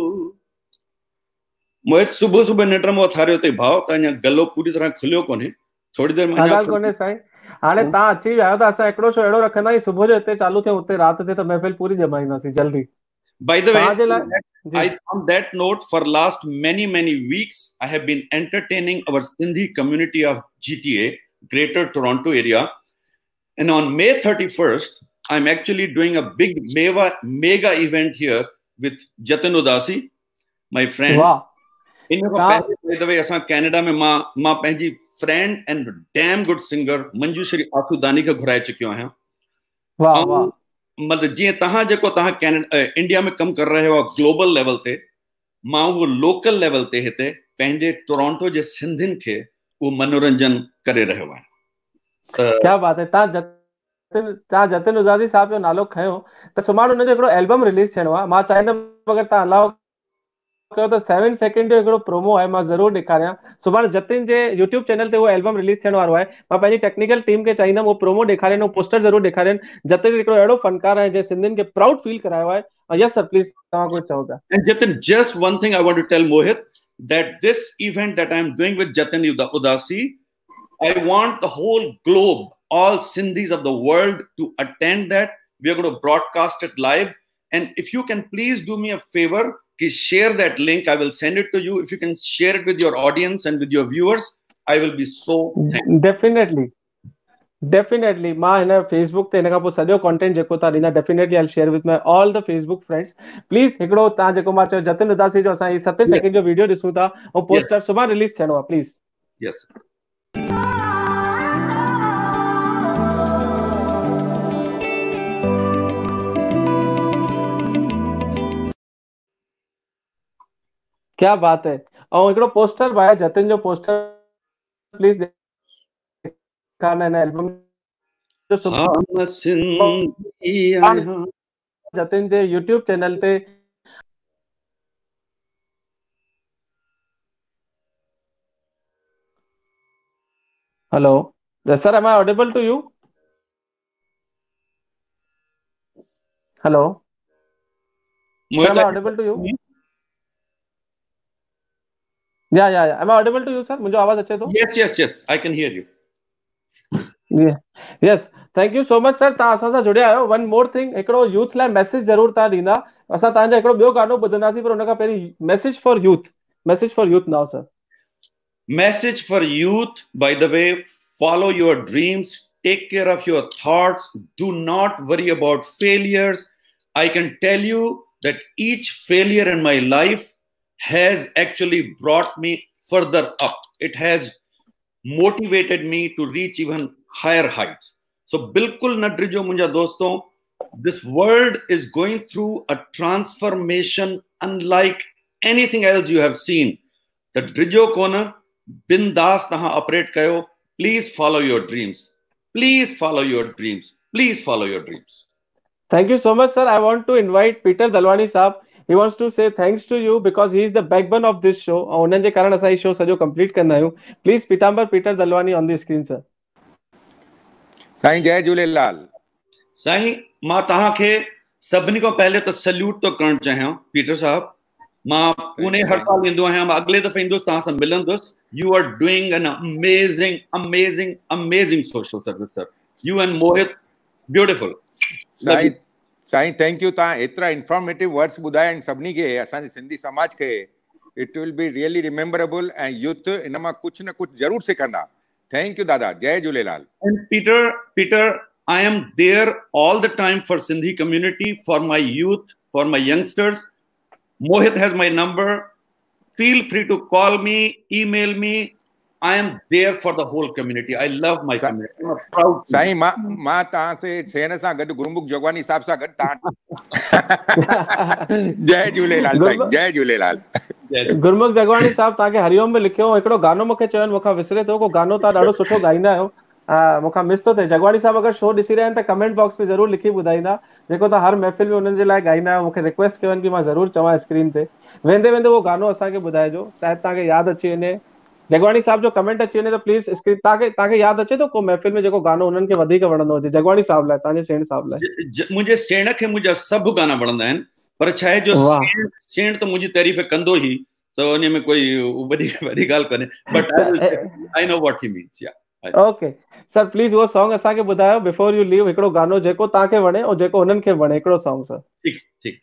मोहित सुबुह सुबुह निंड मां उथारियो अथई भाउ, त अञा गलो पूरी तरह खुलियो कोन्हे, थोड़ी देरि में ॻाल्हि कोन्हे साईं। हाणे तव्हां अची विया आहियो त असां हिकिड़ो शो अहिड़ो रखंदासीं, सुबुह जो हिते चालू थिए उते राति थिए त महफ़िल पूरी जमाईंदासीं जल्दी। By the way, I, on that note, for last many many weeks, I have been entertaining our Sindhi community of G T A, Greater Toronto area, and on May thirty-first, I'm actually doing a big mega mega event here with Jatin Udasi, my friend. Wow. In by the way, असां Canada में मां मां पंहिंजी friend and damn good singer Manjushri आसूदानी खे घुराए चुकियो आहियां। वाह वाह। मतलब जीअं तव्हां जेको तव्हां कैनेडा इंडिया में कमु करे रहियो आहे ग्लोबल लेवल ते, मां उहो लोकल लेवल ते हिते पंहिंजे टोरंटो जे सिंधियुनि खे उहो मनोरंजन करे रहियो आहे। क्या बात है। तव्हां जतिन तव्हां जतिन उदासी साहब जो नालो खयो त सुभाणे हुनजो हिकिड़ो एल्बम रिलीज़ थियणो आहे। मां चाहींदुमि अगरि तव्हां अलाउ कयो त सेवन सेकेंड जो हिकिड़ो प्रोमो आहे, मां ज़रूरु ॾेखारियां। सुभाणे जतिन जे यूट्यूब चैनल ते उहो एल्बम रिलीज़ थियण वारो आहे। मां पंहिंजी टेक्निकल टीम खे चाहींदुमि उहो प्रोमो ॾेखारियनि, उहो पोस्टर ज़रूरु ॾेखारियनि। जतिन हिकिड़ो अहिड़ो फनकार आहे जंहिं सिंधियुनि खे प्राउड फील करायो आहे। यस सर प्लीज, तव्हां कुझु चओ था। And Jatin, just one thing I want to tell Mohit, that this event that I'm doing with Jatin Udasi, I want the whole globe, all Sindhis of the world to attend that. We are going to broadcast it live. And if you can please do me a favor, share that link. I will send it to you. If you can share it with your audience and with your viewers, I will be so thankful. Definitely. Definitely. मां हिन Facebook ते हिन खां पोइ सॼो content जेको तव्हां ॾींदा, definitely I share with my all the Facebook friends. Please हिकिड़ो तव्हां जेको मां चयो जतिन उदासी जो असां सत सेकेंड जो वीडियो ॾिसूं था ऐं पोस्टर सुभाणे रिलीज थियणो आहे प्लीज। यस। क्या बात है। और हिकिड़ो पोस्टर भाई जतिन जो पोस्टर प्लीज दिखाना है ना एल्बम जो हाँ सिंधी जतिन जे यूट्यूब चैनल ते Hello. Yes, sir, am I audible to you? Hello. Sir, am I audible to you? Yeah, yeah, yeah. Am I audible to you, sir? मुझे आवाज अच्छे तो? Yes, yes, yes. I can hear you. Yeah. Yes. Thank you so much, sir. तव्हां असां सां जुड़िया आहियो. One more thing, हिकिड़ो youth लाइ मैसेज ज़रूर तव्हां ॾींदा. असां तव्हांजो हिकिड़ो ॿियो गानो ॿुधंदासीं, पर हुन खां पहिरीं message for youth. Message for youth now, sir. Message for youth, by the way, follow your dreams, take care of your thoughts, do not worry about failures. I can tell you that each failure in my life has actually brought me further up. It has motivated me to reach even higher heights. So bilkul na drijo munja doston, this world is going through a transformation unlike anything else you have seen. The drijo kona bindas taha operate kayo. Please follow your dreams. Please follow your dreams. Please follow your dreams. Thank you so much, sir. I want to invite Peter Dalwani Saab. He wants to say thanks to you because he is the backbone of this show. उन्हनि जे कारण असां ही show सॼो complete कंदा आहियूं. Please, Pitambar Peter Dalwani on the screen, sir. साईं जय झूलेलाल. साईं मां तव्हां खे सभिनी खां पहले त सल्यूट तो करणु चाहियां पीटर साहब. मां पुणे हर साल ईंदो आहियां. मां अगले दफ़े ईंदुसि तव्हां सां मिलंदुसि. You are doing an amazing, amazing, amazing social service, sir. You and Mohit, beautiful. Sai Sai thank U. तव्हां एतिरा इंफॉर्मेटिव वर्ड्स ॿुधाया आहिनि सभिनी खे, असांजे सिंधी समाज खे. It will be really rememberable ऐं यूथ इन मां कुझु न कुझु ज़रूर सिखंदा. थैंक यू दादा. जय Jhulelal. And Peter, Peter, I am there all the time for Sindhi community, for my youth, for my youngsters. Mohit has my number. Feel free to call me, email me. I am there for the whole community. I love my community. I'm proud. साईं मां मां तव्हां से सेन सां गॾु गुरुमुख जगवानी साहब सां गॾु तव्हां जय झूलेलाल साईं. जय झूलेलाल. गुरुमुख जगवानी साहब तव्हांखे हरिओम में लिखियो. हिकिड़ो गानो मूंखे चवनि, मूंखां विसरे थो. को गानो तव्हां ॾाढो सुठो ॻाईंदा आहियो. मूंखां मिस थो थिए. जगवानी साहब अगरि शो ॾिसी रहिया आहिनि त कमेंट बॉक्स में ज़रूर लिखी ॿुधाईंदा जेको तव्हां हर महफ़िल में उन्हनि जे लाइ ॻाईंदा आहियो. मूंखे रिक्वेस्ट कयोनि कि मां ज़रूर चवां स्क्रीन ते. वेंदे वेंदे उहो गानो असांखे ॿुधाइजो. शायदि तव्हांखे यादि अची वञे. जगवानी साहब जो कमेंट अची वञे त प्लीज़ स्क्रीन तव्हांखे तव्हांखे यादि अचे थो को महफ़िल में जेको गानो उन्हनि खे वधीक वणंदो हुजे जगवानी साहब लाइ, तव्हांजे सेण साहब लाइ? मुंहिंजे सेण खे मुंहिंजा सभु गाना वणंदा आहिनि, पर छा आहे जो सेण सेण त मुंहिंजी तारीफ़ कंदो ई, त उन में कोई वॾी वॾी ॻाल्हि कोन्हे. But I know what he means. Yeah okay sir, please उहो सॉन्ग असांखे ॿुधायो बिफोर यू लीव. हिकिड़ो गानो जेको तव्हांखे वणे ऐं जेको उन्हनि खे वणे, हिकिड़ो सॉन्ग सर. ठीकु ठीकु.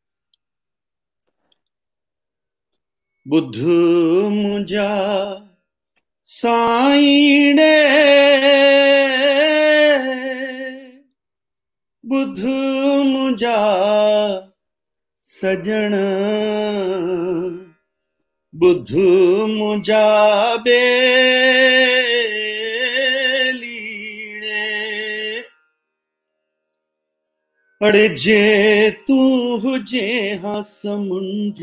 ॿुध मुंहिंजा साईं ॿुध मुंहिंजा सजण ॿुध मुंहिंजा बेलीड़े अड़े जे तूं हुजे हा समुंड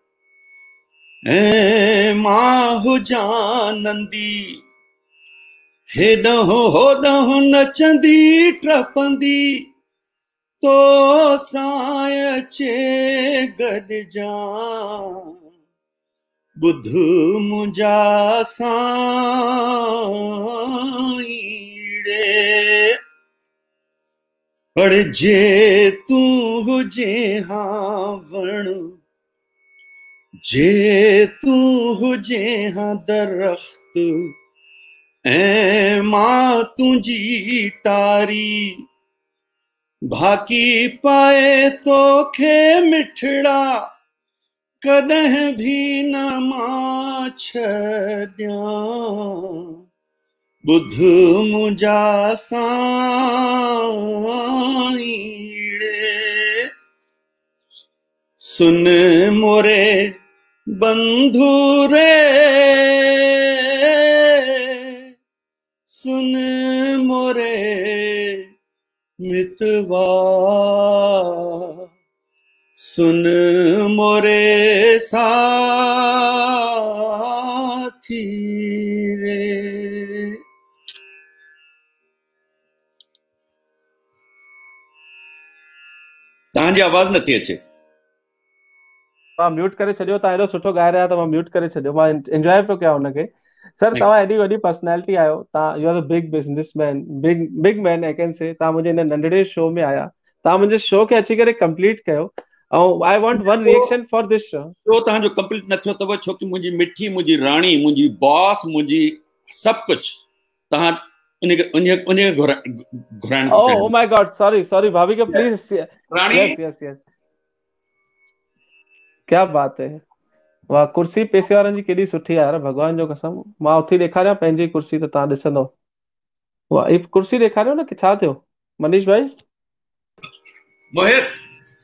ऐं मां हुजां नंदी हेॾों होॾों नचंदी टपंदी तो सां अचे गॾिजां ॿुध मुंहिंजा साईड़े अड़े जे तूं हुजे हा वण जे तूं हुजे हा दरख़्त ऐं मां तुंहिंजी टारी भाकी पाए तोखे मिठड़ा कॾहिं बि न मां छॾियां ॿुध मुंहिंजा साईड़े सुन मोरे बंधु रे सुन मोरे मितवा सुन मोरे साथी रे. तव्हांजी आवाज़ नथी अचे. मां म्यूट करे छॾियो. तव्हां एॾो सुठो ॻाए रहिया त मां म्यूट करे छॾियो. मां एंजॉय पियो कयां हुनखे. सर तव्हां एॾी वॾी पर्सनैलिटी आहियो, तव्हां you are a big businessman, big big man I can say, तव्हां मुंहिंजे हिन नंढड़े शो में आया, तव्हां मुंहिंजे शो खे अची करे कंप्लीट कयो, ऐं I want one reaction for this show. Show तव्हांजो कंप्लीट न थियो अथव, छो कि मुंहिंजी मिठी, मुंहिंजी राणी, मुंहिंजी बॉस, मुंहिंजी सभु कुझु तव्हां उन उन उन घुराइण। Oh my God, sorry sorry भाभी के प्लीज। राणी, यस यस यस, क्या बात है, वाह, कुर्सी पैसे वारनि जी केॾी सुठी आहे यार, भॻवान जो कसम। मां उथी ॾेखारियां पंहिंजी कुर्सी त तव्हां ॾिसंदो। वाह, ही कुर्सी ॾेखारियो न कि छा थियो मनीष भाई। मोहित,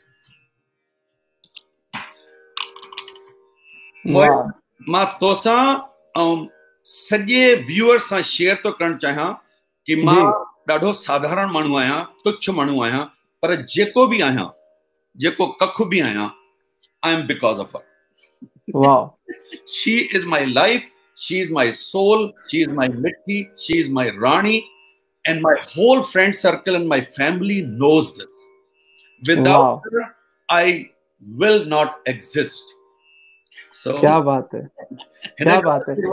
वाह, मां तोसां ऐं सॼे व्यूअर्स सां शेयर थो करणु चाहियां कि मां ॾाढो साधारण माण्हू आहियां, तुच्छ माण्हू आहियां, पर जेको बि आहियां, जेको कख बि आहियां, I am because of her. Wow. She is my life, she is my soul, she is my Mitti, she is my Rani, and my whole friend circle and my family knows this. Without wow. her, I will not exist. So, क्या बात है, क्या बात है।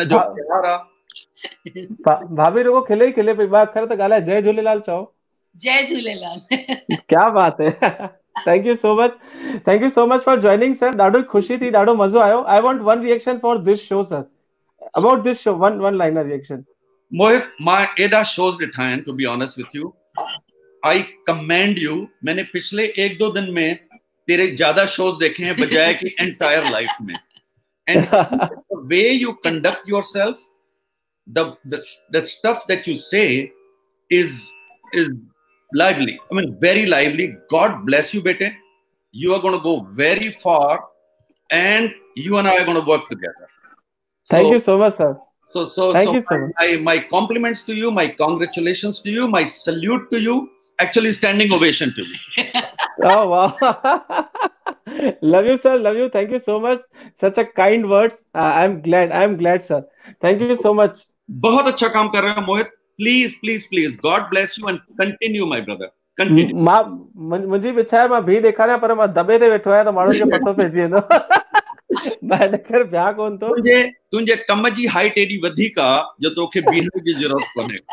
भाभी रुको खिले ही खिले पई, अखर त ॻाल्हाए, जय झूलेलाल चओ। जय झूलेलाल। क्या बात है। Thank you so much, thank you so much for joining sir, ॾाढो खुशी थी, ॾाढो मज़ो आयो। I want one reaction for this show sir, about this show, one one liner reaction. Mohit, मां एॾा शोज ॾिठा आहिनि, to be honest with you, I commend you. मैंने पिछले एक दो दिन में तेरे ज्यादा शोज देखे हैं बजाय कि एंटायर लाइफ में। And the way you conduct yourself, the the stuff that you say is is lively. I mean, very lively. God bless you, bete. You are going to go very far, and you and I are going to work together. Thank so, you so much, sir. So, so, Thank so you so my, much. my, my compliments to you, my congratulations to you, my salute to you. Actually, standing ovation to you. Oh wow! Love you, sir. Love you. Thank you so much. Such a kind words. Uh, I'm glad. I'm glad, sir. Thank you so much. बहुत अच्छा काम कर रहे हो मोहित। Please, please, please. God bless you and continue, my brother. Continue. मां मुंहिंजी बि छा आहे, मां भी ॾेखारियां, पर मां दॿे ते वेठो आहियां त माण्हुनि खे पतो पइजी वेंदो। मां ॾेखार ॿिया कोन थो। तुंहिंजे तुंहिंजे कम जी हाइट एॾी वधीक आहे जो तोखे बीहण जी ज़रूरत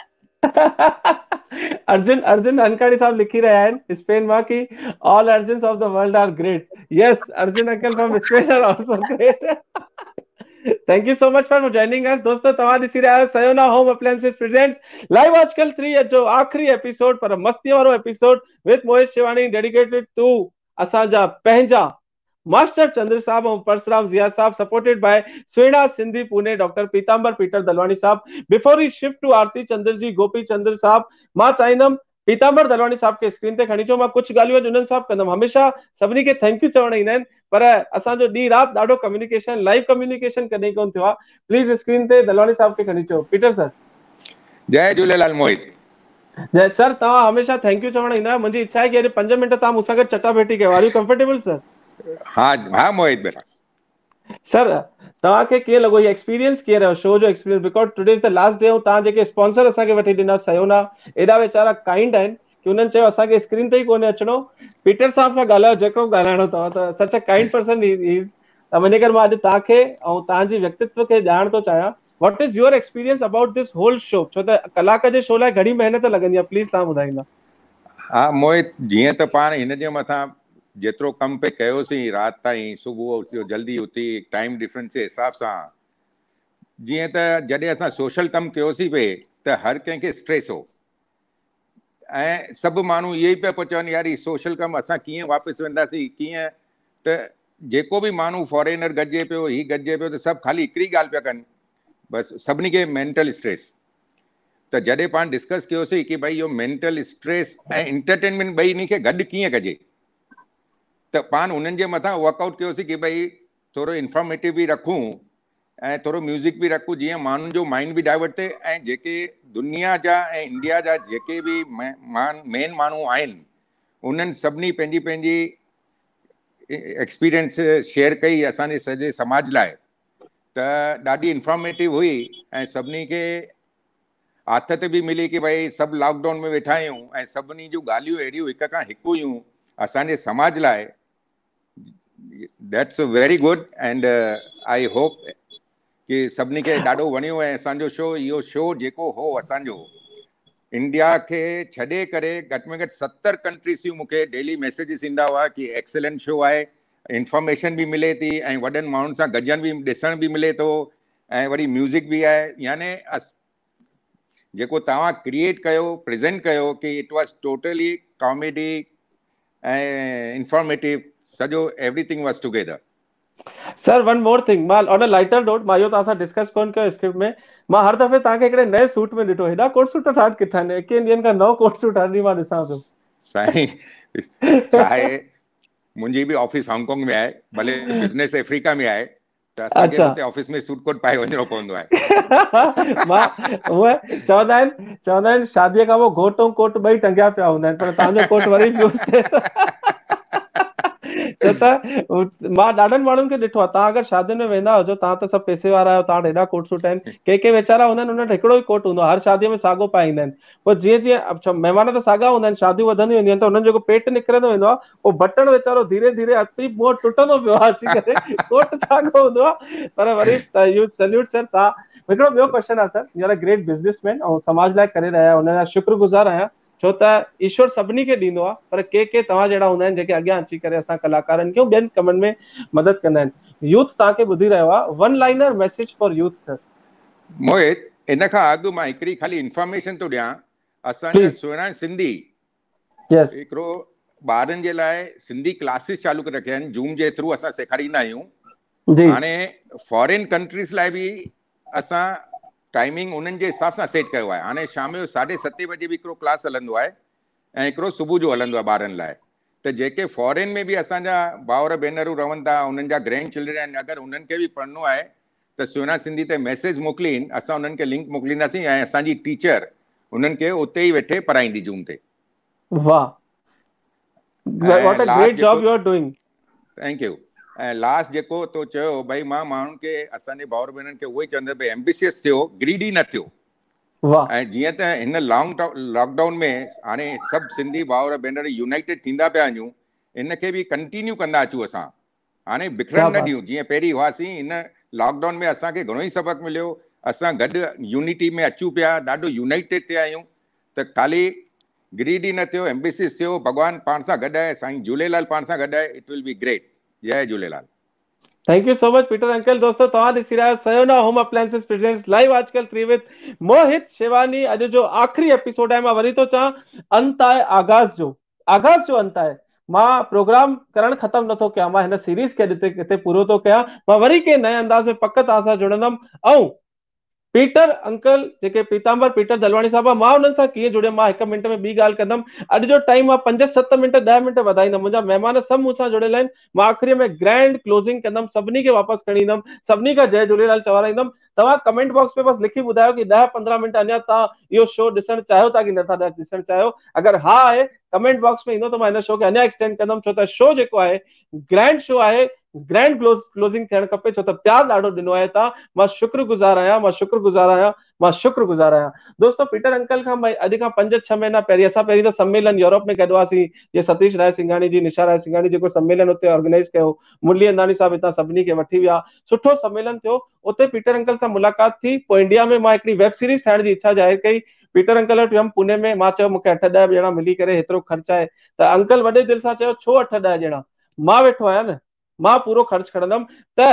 कोन्हे। अर्जुन अर्जुन अनकाणी साहब लिखी रहिया आहिनि स्पेन मां कि all Arjuns of the world are great. Yes, Arjun uncle from Spain are also great. Thank you so much for joining us. दोस्तों, तव्हां ॾिसी रहिया आहियो Sayona home appliances presents live Aajkal three जो आखिरी एपिसोड, पर मस्ती वारो episode with Mohit Shivani, dedicated to असांजा पंहिंजा मास्टर चंद्र साहब और परसराम जिया साहब, सपोर्टेड बाय स्वेड़ा Sindhi Pune, doctor Pitambar Peter Dalwani Sahab. Before he shift to Aarti Chandra ji, Gopi Chandra Sahab, मां चाहींदमि पीतांबर दलवानी साहब के स्क्रीन ते खणी अचो। मां कुछ ॻाल्हियूं अॼु उन्हनि साहब कंदमि। हमेशा सभिनी खे थैंक यू चवण ईंदा आहिनि, पर असांजो ॾींहुं राति ॾाढो कम्युनिकेशन, लाइव कम्युनिकेशन कॾहिं कोन थियो आहे। प्लीज स्क्रीन ते दलवानी साहब खे खणी अचो। Peter sir. जय झूलेलाल मोहित। जय सर, तव्हां हमेशा थैंक यू चवण ईंदा आहियो। मुंहिंजी इच्छा आहे कि अॼु पंज मिंट तव्हां मूंसां गॾु चटाभेटी कयो। Are you comfortable sir? हाँ हाँ मोहित बेटा। सर, तव्हांखे कीअं लॻो, ये एक्सपीरियंस कीअं रहियो शो जो experience? Because today is the last day. ऐं तव्हां जेके स्पॉन्सर असांखे वठी ॾिना सयोना, एॾा वेचारा काइंड आहिनि कि उन्हनि चयो असांखे स्क्रीन ते ई कोन्हे अचिणो, पीटर साहब खां ॻाल्हायो जेको ॻाल्हाइणो अथव। त सच अ काइंड पर्सन इज़। त वञी करे मां अॼु तव्हांखे ऐं तव्हांजी व्यक्तित्व खे ॼाणण थो चाहियां। What is your experience about this whole show? छो त कलाक जे शो लाइ घणी महिनत लॻंदी आहे, प्लीज तव्हां ॿुधाईंदा। हा मोहित, जीअं त पाण हिन जे मथां जेतिरो कमु पे कयोसीं राति ताईं, सुबुह जल्दी उथी, टाइम डिफरेंस जे हिसाब सां, जीअं त जॾहिं असां सोशल कमु कयोसीं पे त हर कंहिंखे स्ट्रेस हो, ऐं सभु माण्हू इहे ई पिया पिया चवनि यार ही सोशल कमु असां कीअं वापसि वेंदासीं, कीअं। त जेको बि माण्हू फॉरेनर गॾिजे पियो, ही गॾिजे पियो, त सभु ख़ाली हिकिड़ी ॻाल्हि पिया कनि, बसि सभिनी खे मेंटल स्ट्रेस। त जॾहिं पाण डिस्कस कयोसीं कि भाई इहो मेंटल स्ट्रेस ऐं एंटरटेनमेंट ॿई इन खे गॾु कीअं कजे, त पाण उन्हनि जे मथां वर्कआउट कयोसीं कि भाई थोरो इंफॉर्मेटिव बि रखूं ऐं थोरो म्यूज़िक बि रखूं, जीअं माण्हुनि जो माइंड बि डाइवर्ट थिए, ऐं जेके दुनिया जा ऐं इंडिया जा जेके बि मेन माण्हू आहिनि उन्हनि सभिनी पंहिंजी पंहिंजी एक्सपीरियंस शेयर कई असांजे सॼे समाज लाइ। त ॾाढी इंफॉर्मेटिव हुई ऐं सभिनी खे आथत बि मिली कि भाई सभु लॉकडाउन में वेठा आहियूं ऐं सभिनी जूं ॻाल्हियूं अहिड़ियूं हिक खां हिकु हुयूं असांजे समाज लाइ। That's very good and I hope कि सभिनी खे ॾाढो वणियो ऐं असांजो शो इहो शो जेको हो असांजो इंडिया खे छॾे करे घटि में घटि सतरि कंट्रीज़ जूं मूंखे डेली मैसेजिस ईंदा हुआ कि एक्सेलेंट शो आहे, इंफॉर्मेशन बि मिले थी ऐं वॾनि माण्हुनि सां गॾजण बि ॾिसण बि मिले थो ऐं वरी म्यूज़िक बि आहे। याने जेको तव्हां क्रिएट कयो प्रेज़ेंट कयो कि इट वॉज टोटली कॉमेडी ऐं इंफॉर्मेटिव, सॼो everything was together. Sir one more thing, मां ऑन अ लाइटर नोट मां इहो तव्हां सां डिस्कस कोन कयो स्क्रिप्ट में, मां हर दफ़े तव्हांखे हिकिड़े नए सूट में ॾिठो, हेॾा कोट सूट ठाहिण किथां आहिनि? एकवीहनि ॾींहंनि खां नओं कोट सूट हर ॾींहुं मां ॾिसां पियो। साईं छा आहे, मुंहिंजी बि ऑफिस हांगकांग में आहे, भले बिज़नेस अफ्रीका में आहे, त असांखे हुते ऑफिस में सूट कोट पाए वञिणो पवंदो आहे। मां उहे चवंदा आहिनि चवंदा आहिनि शादीअ खां पोइ घोट ऐं कोट ॿई टंगिया पिया हूंदा आहिनि, पर तव्हांजो कोट वरी बि छो त मां ॾाढनि माण्हुनि खे ॾिठो आहे, तव्हां अगरि शादियुनि में वेंदा हुजो, तव्हां त सभु पैसे वारा आहियो, तव्हां वटि हेॾा कोट सूट आहिनि, के के वेचारा हूंदा आहिनि उन वटि हिकिड़ो ई कोट हूंदो आहे, हर शादीअ में साॻियो पाए ईंदा आहिनि। पोइ जीअं जीअं महिमान त साॻा हूंदा आहिनि, शादियूं वधंदियूं वेंदियूं आहिनि त हुननि जेको पेट निकिरंदो वेंदो आहे, उहो बटण वेचारो धीरे धीरे अपनी मुंहुं टुटंदो पियो आहे अची करे, कोट साॻियो हूंदो आहे। पर वरी यू सैल्यूट सर। तव्हां हिकिड़ो ॿियो क्वेश्चन आहे sir, you are a great businessman ऐं समाज लाइ करे रहिया आहियो, हुन जा शुक्रगुज़ार आहियां, छो त ईश्वर सभिनी खे ॾींदो आहे, पर के के तव्हां जहिड़ा हूंदा आहिनि जेके अॻियां अची करे असां कलाकारनि खे ॿियनि कमनि में मदद कंदा आहिनि। यूथ तव्हांखे ॿुधी रहियो आहे, one liner message for youth sir. Mohit, इन खां अॻु मां हिकिड़ी ख़ाली इंफॉर्मेशन थो ॾियां, असांजा सुहिणा सिंधी हिकिड़ो ॿारनि जे लाइ सिंधी क्लासिस चालू करे रखिया आहिनि, जूम जे थ्रू असां सेखारींदा आहियूं। हाणे फॉरेन कंट्रीज़ लाइ बि असां टाइमिंग उन्हनि जे हिसाब सां सेट कयो आहे। हाणे शाम जो साढे सते बजे बि हिकिड़ो क्लास हलंदो आहे ऐं हिकिड़ो सुबुह जो हलंदो आहे ॿारनि लाइ। त जेके फॉरेन में बि असांजा भाउर भेनरूं रहनि था, उन्हनि जा ग्रैंड चिल्ड्रन आहिनि, अगरि उन्हनि खे बि पढ़णो आहे त सुहिणा सिंधी ते मैसेज मोकिलीनि, असां उन्हनि खे लिंक मोकिलींदासीं ऐं असांजी टीचर उन्हनि खे उते ई वेठे पढ़ाईंदी जूम ते। वाह, what a great job you are doing. Thank you. ऐं लास्ट जेको तो चयो भई, मां माण्हुनि खे असांजे भाउर भेनरुनि खे उहो ई चवंदो भई एम्बिशियस थियो, ग्रीडी न थियो। ऐं जीअं त हिन लॉन्ग लॉकडाउन में हाणे सभु सिंधी भाउर भेनर यूनाइटेड थींदा पिया वञूं, इनखे बि कंटिन्यू कंदा अचूं असां, हाणे बिखरण न ॾियूं जीअं पहिरीं हुआसीं। हिन लॉकडाउन में असांखे घणो ई सबक़ु मिलियो, असां गॾु यूनिटी में अचूं पिया, ॾाढो यूनाइटेड थिया आहियूं। त ख़ाली ग्रीडी न थियो, एम्बिशियस थियो, भॻवानु पाण सां गॾु आहे, साईं झूलेलाल पाण सां गॾु आहे, इट विल बी ग्रेट। जय Jhulelal. Thank you so much Peter uncle. दोस्तों तव्हां ॾिसी रहिया आहियो Sayona home appliances presents live Aajkal three with Mohit Shivani. अॼु जो आख़िरी एपिसोड आहे, मां वरी थो चवां, अंत आहे आगाज़ जो, आगाज़ जो अंत आहे। मां प्रोग्राम करण ख़त्म नथो कयां, मां हिन सीरीज़ खे हिते हिते पूरो थो कयां। मां वरी के नए अंदाज़ में पक तव्हां सां जुड़ंदुमि। ऐं पीटर अंकल जेके पीतांबर पीटर दलवानी साहब, मां उन्हनि सां कीअं जुड़ियमि, मां हिकु मिंट में ॿी ॻाल्हि कंदुमि। अॼु जो टाइम मां पंज सत मिंट ॾह मिंट वधाईंदुमि, मुंहिंजा महिमान सभु मूंसां जुड़ियल आहिनि। मां आख़िरी में ग्रैंड क्लोजिंग कंदुमि, सभिनी खे वापसि खणी ईंदुमि, सभिनी खां जय झूलेलाल चवाराईंदुमि। तव्हां कमेंट बॉक्स में बसि लिखी ॿुधायो कि ॾह पंद्रहं मिंट अञा तव्हां इहो शो ॾिसणु चाहियो था कि नथा ॾिसणु चाहियो। अगरि हा आहे कमेंट बॉक्स में ईंदो त मां हिन शो खे अञा एक्सटेंड कंदुमि, छो त शो जेको आहे ग्रैंड शो आहे, ग्रैंड क्लोजिंग थियणु खपे, छो त प्यार ॾाढो ॾिनो आहे तव्हां। मां शुक्रगुज़ार आहियां, मां शुक्रगुज़ार आहियां, मां शुक्रगुज़ार आहियां। दोस्तों पीटर अंकल खां अॼु खां पंज छह महीना पहिरीं असां पहिरीं त सम्मेलन यूरोप में गॾु हुआसीं, जीअं सतीश राय सिंघाणी जी, निशा राय सिंघाणी जेको सम्मेलन उते ऑर्गेनाइज़ कयो, मुरली अंदानी साहब हितां सभिनी खे वठी विया, सुठो सम्मेलन थियो। उते पीटर अंकल सां मुलाक़ात थी। पोइ इंडिया में मां हिकिड़ी वेब सीरीज़ ठाहिण जी इच्छा ज़ाहिर कई। पीटर अंकल वटि वियुमि पुणे में, मां चयो मूंखे अठ ॾह ॼणा मिली करे हेतिरो ख़र्च आहे, त अंकल वॾे दिलि सां चयो छो अठ ॾह ॼणा, मां वेठो आहियां न, मां पूरो ख़र्च खणंदुमि। त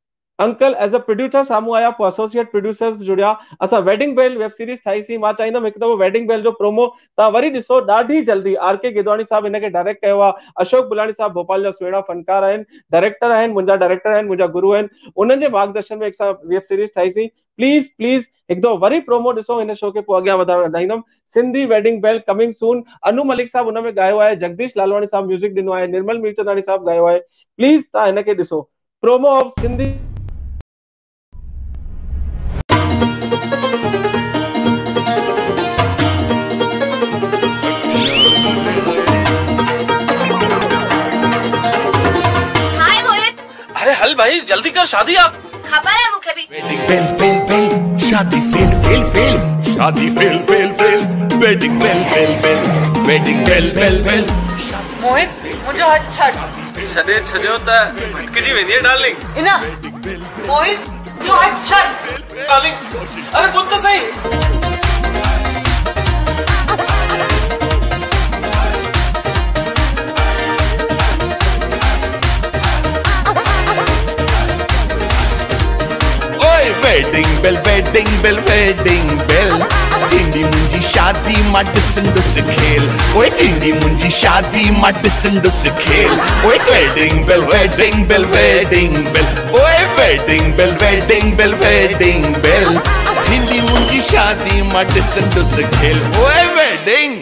अंकल एज अ प्रोड्यूसर साम्हूं आया, पोइ एसोसिएट प्रोड्यूसर्स जुड़िया, असां वेडिंग बेल वेब सीरीज़ ठाहीसीं। मां चाहींदुमि हिकु दफ़ो वेडिंग बेल जो प्रोमो तव्हां वरी ॾिसो, ॾाढी जल्दी। आर के गिदवाणी साहब हिनखे डायरेक्ट कयो आहे, अशोक बुलाणी साहब भोपाल जा सुहिणा फनकार आहिनि, डायरेक्टर आहिनि, मुंहिंजा डायरेक्टर आहिनि, मुंहिंजा गुरु आहिनि, उन्हनि जे मार्गदर्शन में हिकु वेब सीरीज़ ठाहीसीं। प्लीज़ प्लीज़ हिकु दफ़ो वरी प्रोमो ॾिसो, हिन शो खे पोइ अॻियां वधाईंदुमि। Sindhi wedding bell coming soon. Anu Malik Sahab हुन में ॻायो आहे, जगदीश लालवाणी साहब म्यूज़िक ॾिनो आहे, निर्मल मीरचंदानी साहब ॻायो आहे। प्लीज़ तव्हां हिनखे ॾिसो, प्रोमो ऑफ सिंधी। अरे हल भाई जल्दी कर, शादी आप खबर है मुझे भी। वेडिंग बेल बेल बेल, शादी फेल फेल फेल, शादी fail fail fail, wedding bell bell bell, wedding bell bell bell. Mohit मुझे अच्छा छदे छदियो त भटकजी वेंदी है डार्लिंग। इना मोहित जो अच्छा डार्लिंग, अरे बुद्ध तो सही। Wedding bell wedding bell wedding bell टिंडी मुंजी शादी मां ॾिसंदुस खेल ओए टिंडी मुंजी शादी मां ॾिसंदुस खेल ओए wedding bell wedding bell wedding bell ओए wedding bell wedding bell wedding bell टिंडी मुंजी शादी मां ॾिसंदुस खेल ओए वेडिंग।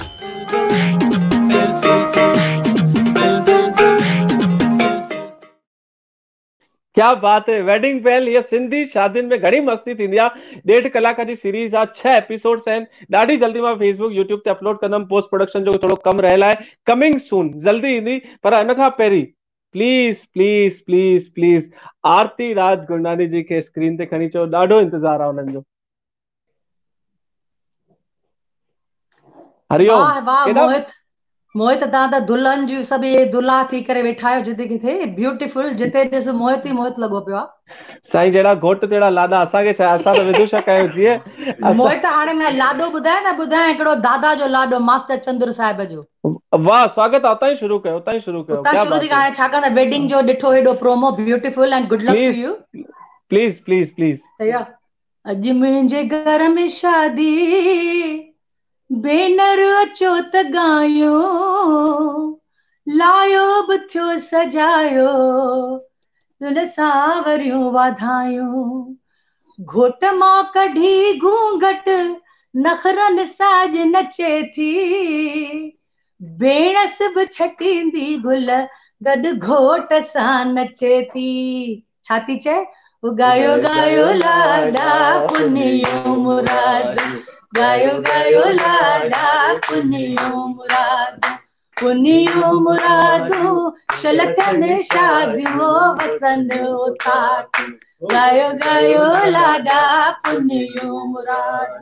क्या बात है, वेडिंग बेल। ये सिंधी शादियुनि में घणी मस्ती थींदी आहे। डेढ़ कलाक जी सीरीज़ आहे, छह एपिसोड्स आहिनि। ॾाढी जल्दी मां फेसबुक यूट्यूब ते अपलोड कंदुमि। पोस्ट प्रोडक्शन जो थोरो कम रहियल आहे, कमिंग सून, जल्दी ईंदी। पर हिन खां पहिरीं please please please please Aarti Raj Gurnani ji खे स्क्रीन ते खणी अचो। ॾाढो इंतज़ारु आहे उन्हनि जो। हरिओम। वाह वाह मोहित, मोहित दादा दुल्हन जी सब ये दुल्हा थी करे वेठा आहियो जिते किथे। ब्यूटीफुल, जिते ॾिस मोहित ई मोहित लॻो पियो आहे। साईं जहिड़ा घोट तेड़ा लाॾा असांखे छा, असां त विदुषक आहियूं। जीअं मोहित हाणे मैं लाॾो ॿुधाए न ॿुधाए हिकिड़ो दादा जो लाॾो मास्टर चंद्र साहिब जो। वाह, स्वागत आहे। उतां ई शुरू कयो, उतां ई शुरू कयो। उतां शुरू थी हाणे छाकाणि त वेडिंग जो ॾिठो हेॾो promo, beautiful and good luck to you. Please please please. अॼु मुंहिंजे घर में शादी, भेनर अचो त गायो, लायो बि थियो सजायो, तुल सावरियूं वाधायूं, घोट मां कढी घूंघट नखरनि साज नचे थी, भेणस बि छटींदी गुल गॾु घोट सां नचे थी। छा थी चए? गायो गायो लाडा पुनियो मुराद, गायो गायो लाडा पुनियो मुराद, पुनियो मुरादूं शल थियनि शादियूं वसन उताक, गायो गायो लाडा पुनियो मुराद।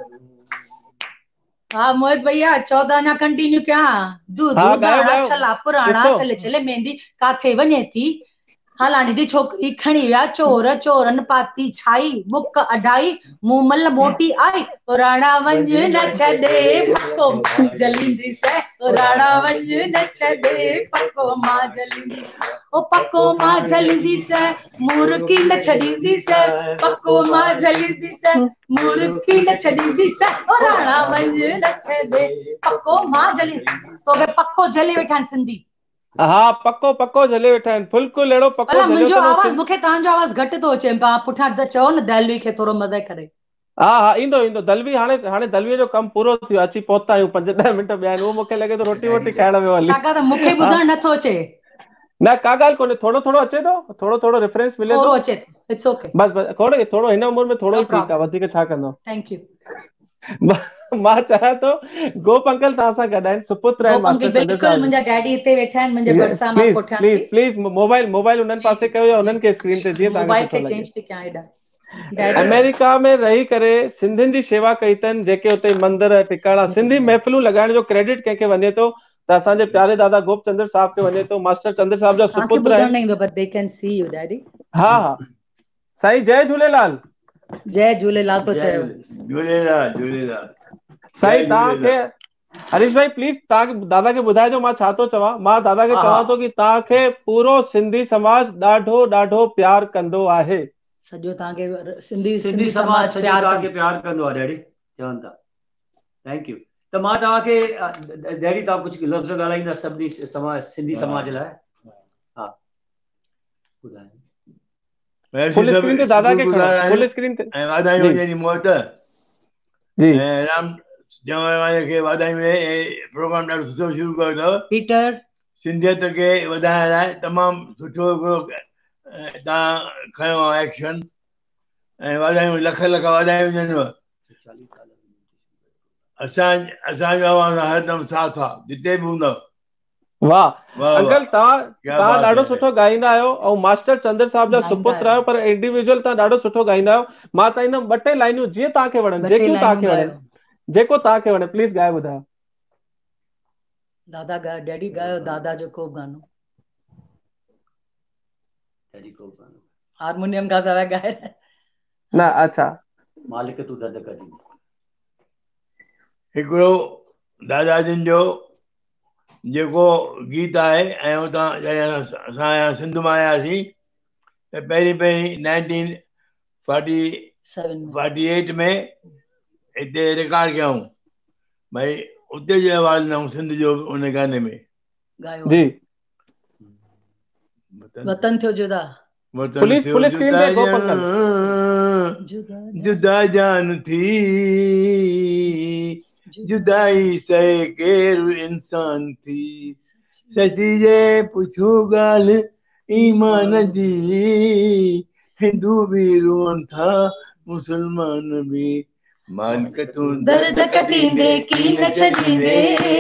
हाँ मोहित भैया चौदह अञा कंटिन्यू क्या? दूध दाणा छला पुराणा चले चले मेहंदी काथे वञे थी। हलाणी दी छोकरी खणी विया चोर, चोरन पाती छाई, मुक अढाई मुंह मल मोटी आई, राणा वंज न छॾे पको मां जलींदी से, राणा वंज न छॾे पको मां जलींदी, ओ पको मां जलींदी से मूर्खी न छॾींदी से, पको मां जलींदी से मूर्खी न छॾींदी से, ओ राणा वंज न छॾे पको मां जलींदी। तो पको जले वेठा आहिनि सिंधी। हाँ पक्को पक्को जले वेठा आहिनि, बिल्कुलु अहिड़ो पक्को जलियो। मुंहिंजो आवाज़, मूंखे तव्हांजो आवाज़ घटि थो अचे, पुठियां त चओ न दलवी खे थोरो मदद करे। हा हा ईंदो ईंदो दलवी। हाणे हाणे दलवीअ जो कमु पूरो थियो, अची पहुता आहियूं, पंज ॾह मिंट ॿिया आहिनि। उहो मूंखे लॻे थो रोटी वोटी खाइण में हली। छाकाणि त मूंखे ॿुधण नथो अचे। न का ॻाल्हि कोन्हे, थोरो थोरो अचे थो, थोरो थोरो रेफरेंस मिले थो, अचे इट्स ओके। बस बस थोरो थोरो हिन उमिरि में थोरो ई ठीकु आहे, वधीक छा कंदो। Thank you. मां चाहियां थो गोप अंकल तव्हां सां गॾु आहिनि, सुपुत्र आहिनि मास्टर चंद्र साहिब। मुंहिंजा डैडी हिते वेठा आहिनि, मुंहिंजे भरिसां मां पुठियां। प्लीज प्लीज मोबाइल मोबाइल उन्हनि पासे कयो या उन्हनि खे स्क्रीन ते, जीअं तव्हांखे सुठो लॻे। चेंज थी कयां हेॾा। अमेरिका में रही करे सिंधियुनि जी शेवा कई अथनि, जेके हुते मंदिर टिकाणा सिंधी महफ़िलूं लॻाइण जो क्रेडिट कंहिंखे वञे थो त असांजे प्यारे दादा गोप चंद्र साहिब खे वञे थो। मास्टर चंद्र साहिब जा सुपुत्र आहिनि। हा हा साईं जय झूलेलाल। जय झूलेलाल तो चयो। झूलेलाल झूलेलाल। साईं तव्हांखे हरीश भाई प्लीज तव्हांखे दादा खे ॿुधाइजो मां छा थो चवां। मां दादा खे चवां थो कि तव्हांखे पूरो सिंधी समाज ॾाढो ॾाढो प्यार कंदो आहे। सॼो तव्हांखे सिंधी सिंधी समाज प्यार तव्हांखे प्यार कंदो आहे डैडी, चवनि था। Thank you. त मां तव्हांखे डैडी तव्हां कुझु लफ़्ज़ ॻाल्हाईंदा सभिनी समाज सिंधी समाज लाइ? हा ॿुधायो। फुल स्क्रीन ते दादा के खणो, फुल स्क्रीन ते। ऐं वाधायूं हुजनि मोहित जी। ऐं राम जमावाले खे वाधायूं। ऐं प्रोग्राम ॾाढो सुठो शुरू कयो अथव। पीटर सिंधियत खे वधाइण लाइ तमामु सुठो हिकिड़ो तव्हां खयो आहे एक्शन। ऐं वाधायूं, लख लख वाधायूं हुजनिव। असां असांजो आवाज़ हरदम साथ आहे जिते बि हूंदव। वाह अंकल, तव्हां तव्हां ॾाढो सुठो ॻाईंदा आहियो ऐं मास्टर चंद्र साहिब जा सुपुत्र आहियो, पर इंडिविजुअल तव्हां ॾाढो सुठो ॻाईंदा आहियो। मां चाहींदुमि ॿ टे लाइनूं जीअं तव्हांखे वणनि, जेकियूं तव्हांखे वणनि, जेको तव्हांखे वणे, प्लीज़ ॻाए ॿुधायो। दादा ॻायो, डैडी ॻायो दादा जो को गानो। हारमोनियम खां सवाइ ॻाए। ना अच्छा मालिक तू दर्द कढी हिकिड़ो दादाजन जो जेको गीत आहे ऐं उतां असां सिंध मां आयासीं त पहिरीं पहिरीं नाइनटीन फोर्टी फोर्टी एट में हिते रिकॉर्ड कयऊं भाई उते जो आवाज़ न सिंध जो उन गाने में जी वतन थियो जुदा वतन थियो जुदा जुदा जान थी जुदाई सहे केरु इंसान थी सची जे पुछो ॻाल्हि ईमान जी हिंदू भी रोन था मुसलमान भी मालिक तू दर्द कटींदे की न छॾींदे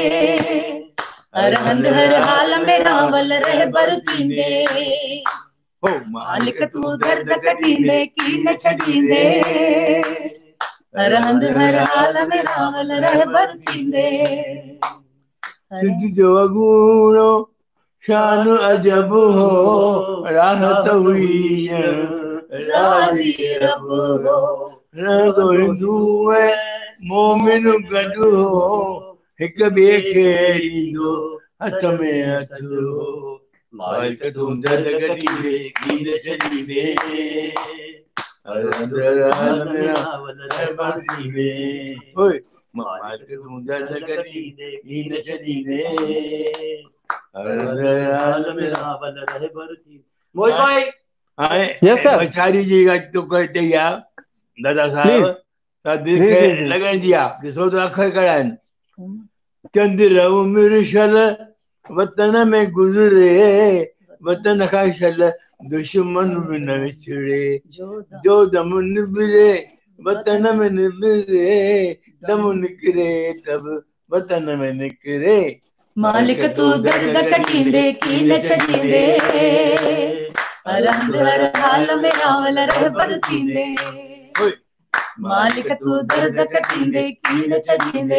हर हंध हर हाल में रावल रहबर थींदे हो मालिक तू दर्द कटींदे की न छॾींदे हर हंध हर हाल में रावल रहबर थींदे सिंध जो अगूणो शान अजब हो राहत हुई राज़ी रब हो रगो हिंदू ऐं मोमिन गॾु हो हिक ॿिए खे ॾींदो हथ में हथ हो मालिक तू दर्द कटींदे की न छॾींदे हर हंध हर हाल में रावल रहबर थींदे ओए मालिक तू दर्द कटींदे की न छॾींदे हर हंध हर हाल में रावल रहबर थींदे मोहित भाई हाणे Yes, sir. मछारी जी ॻाल्हि तो कई आहे दादा साहिब Please. त दिलि जी, खे जी, जी। लॻंदी आहे ॾिसो त अखर कहिड़ा आहिनि चंद्र उमिरि शल वतन में गुज़रे वतन खां शल दुश्मन बि न विछड़े जो दम निबिरे वतन में निबिरे दम निकिरे तब वतन में निकिरे मालिक तू दर्द कटींदे की न छॾींदे हर हंध हर हाल में रावल रहबर थींदे मालिक तू दर्द कटींदे की न छॾींदे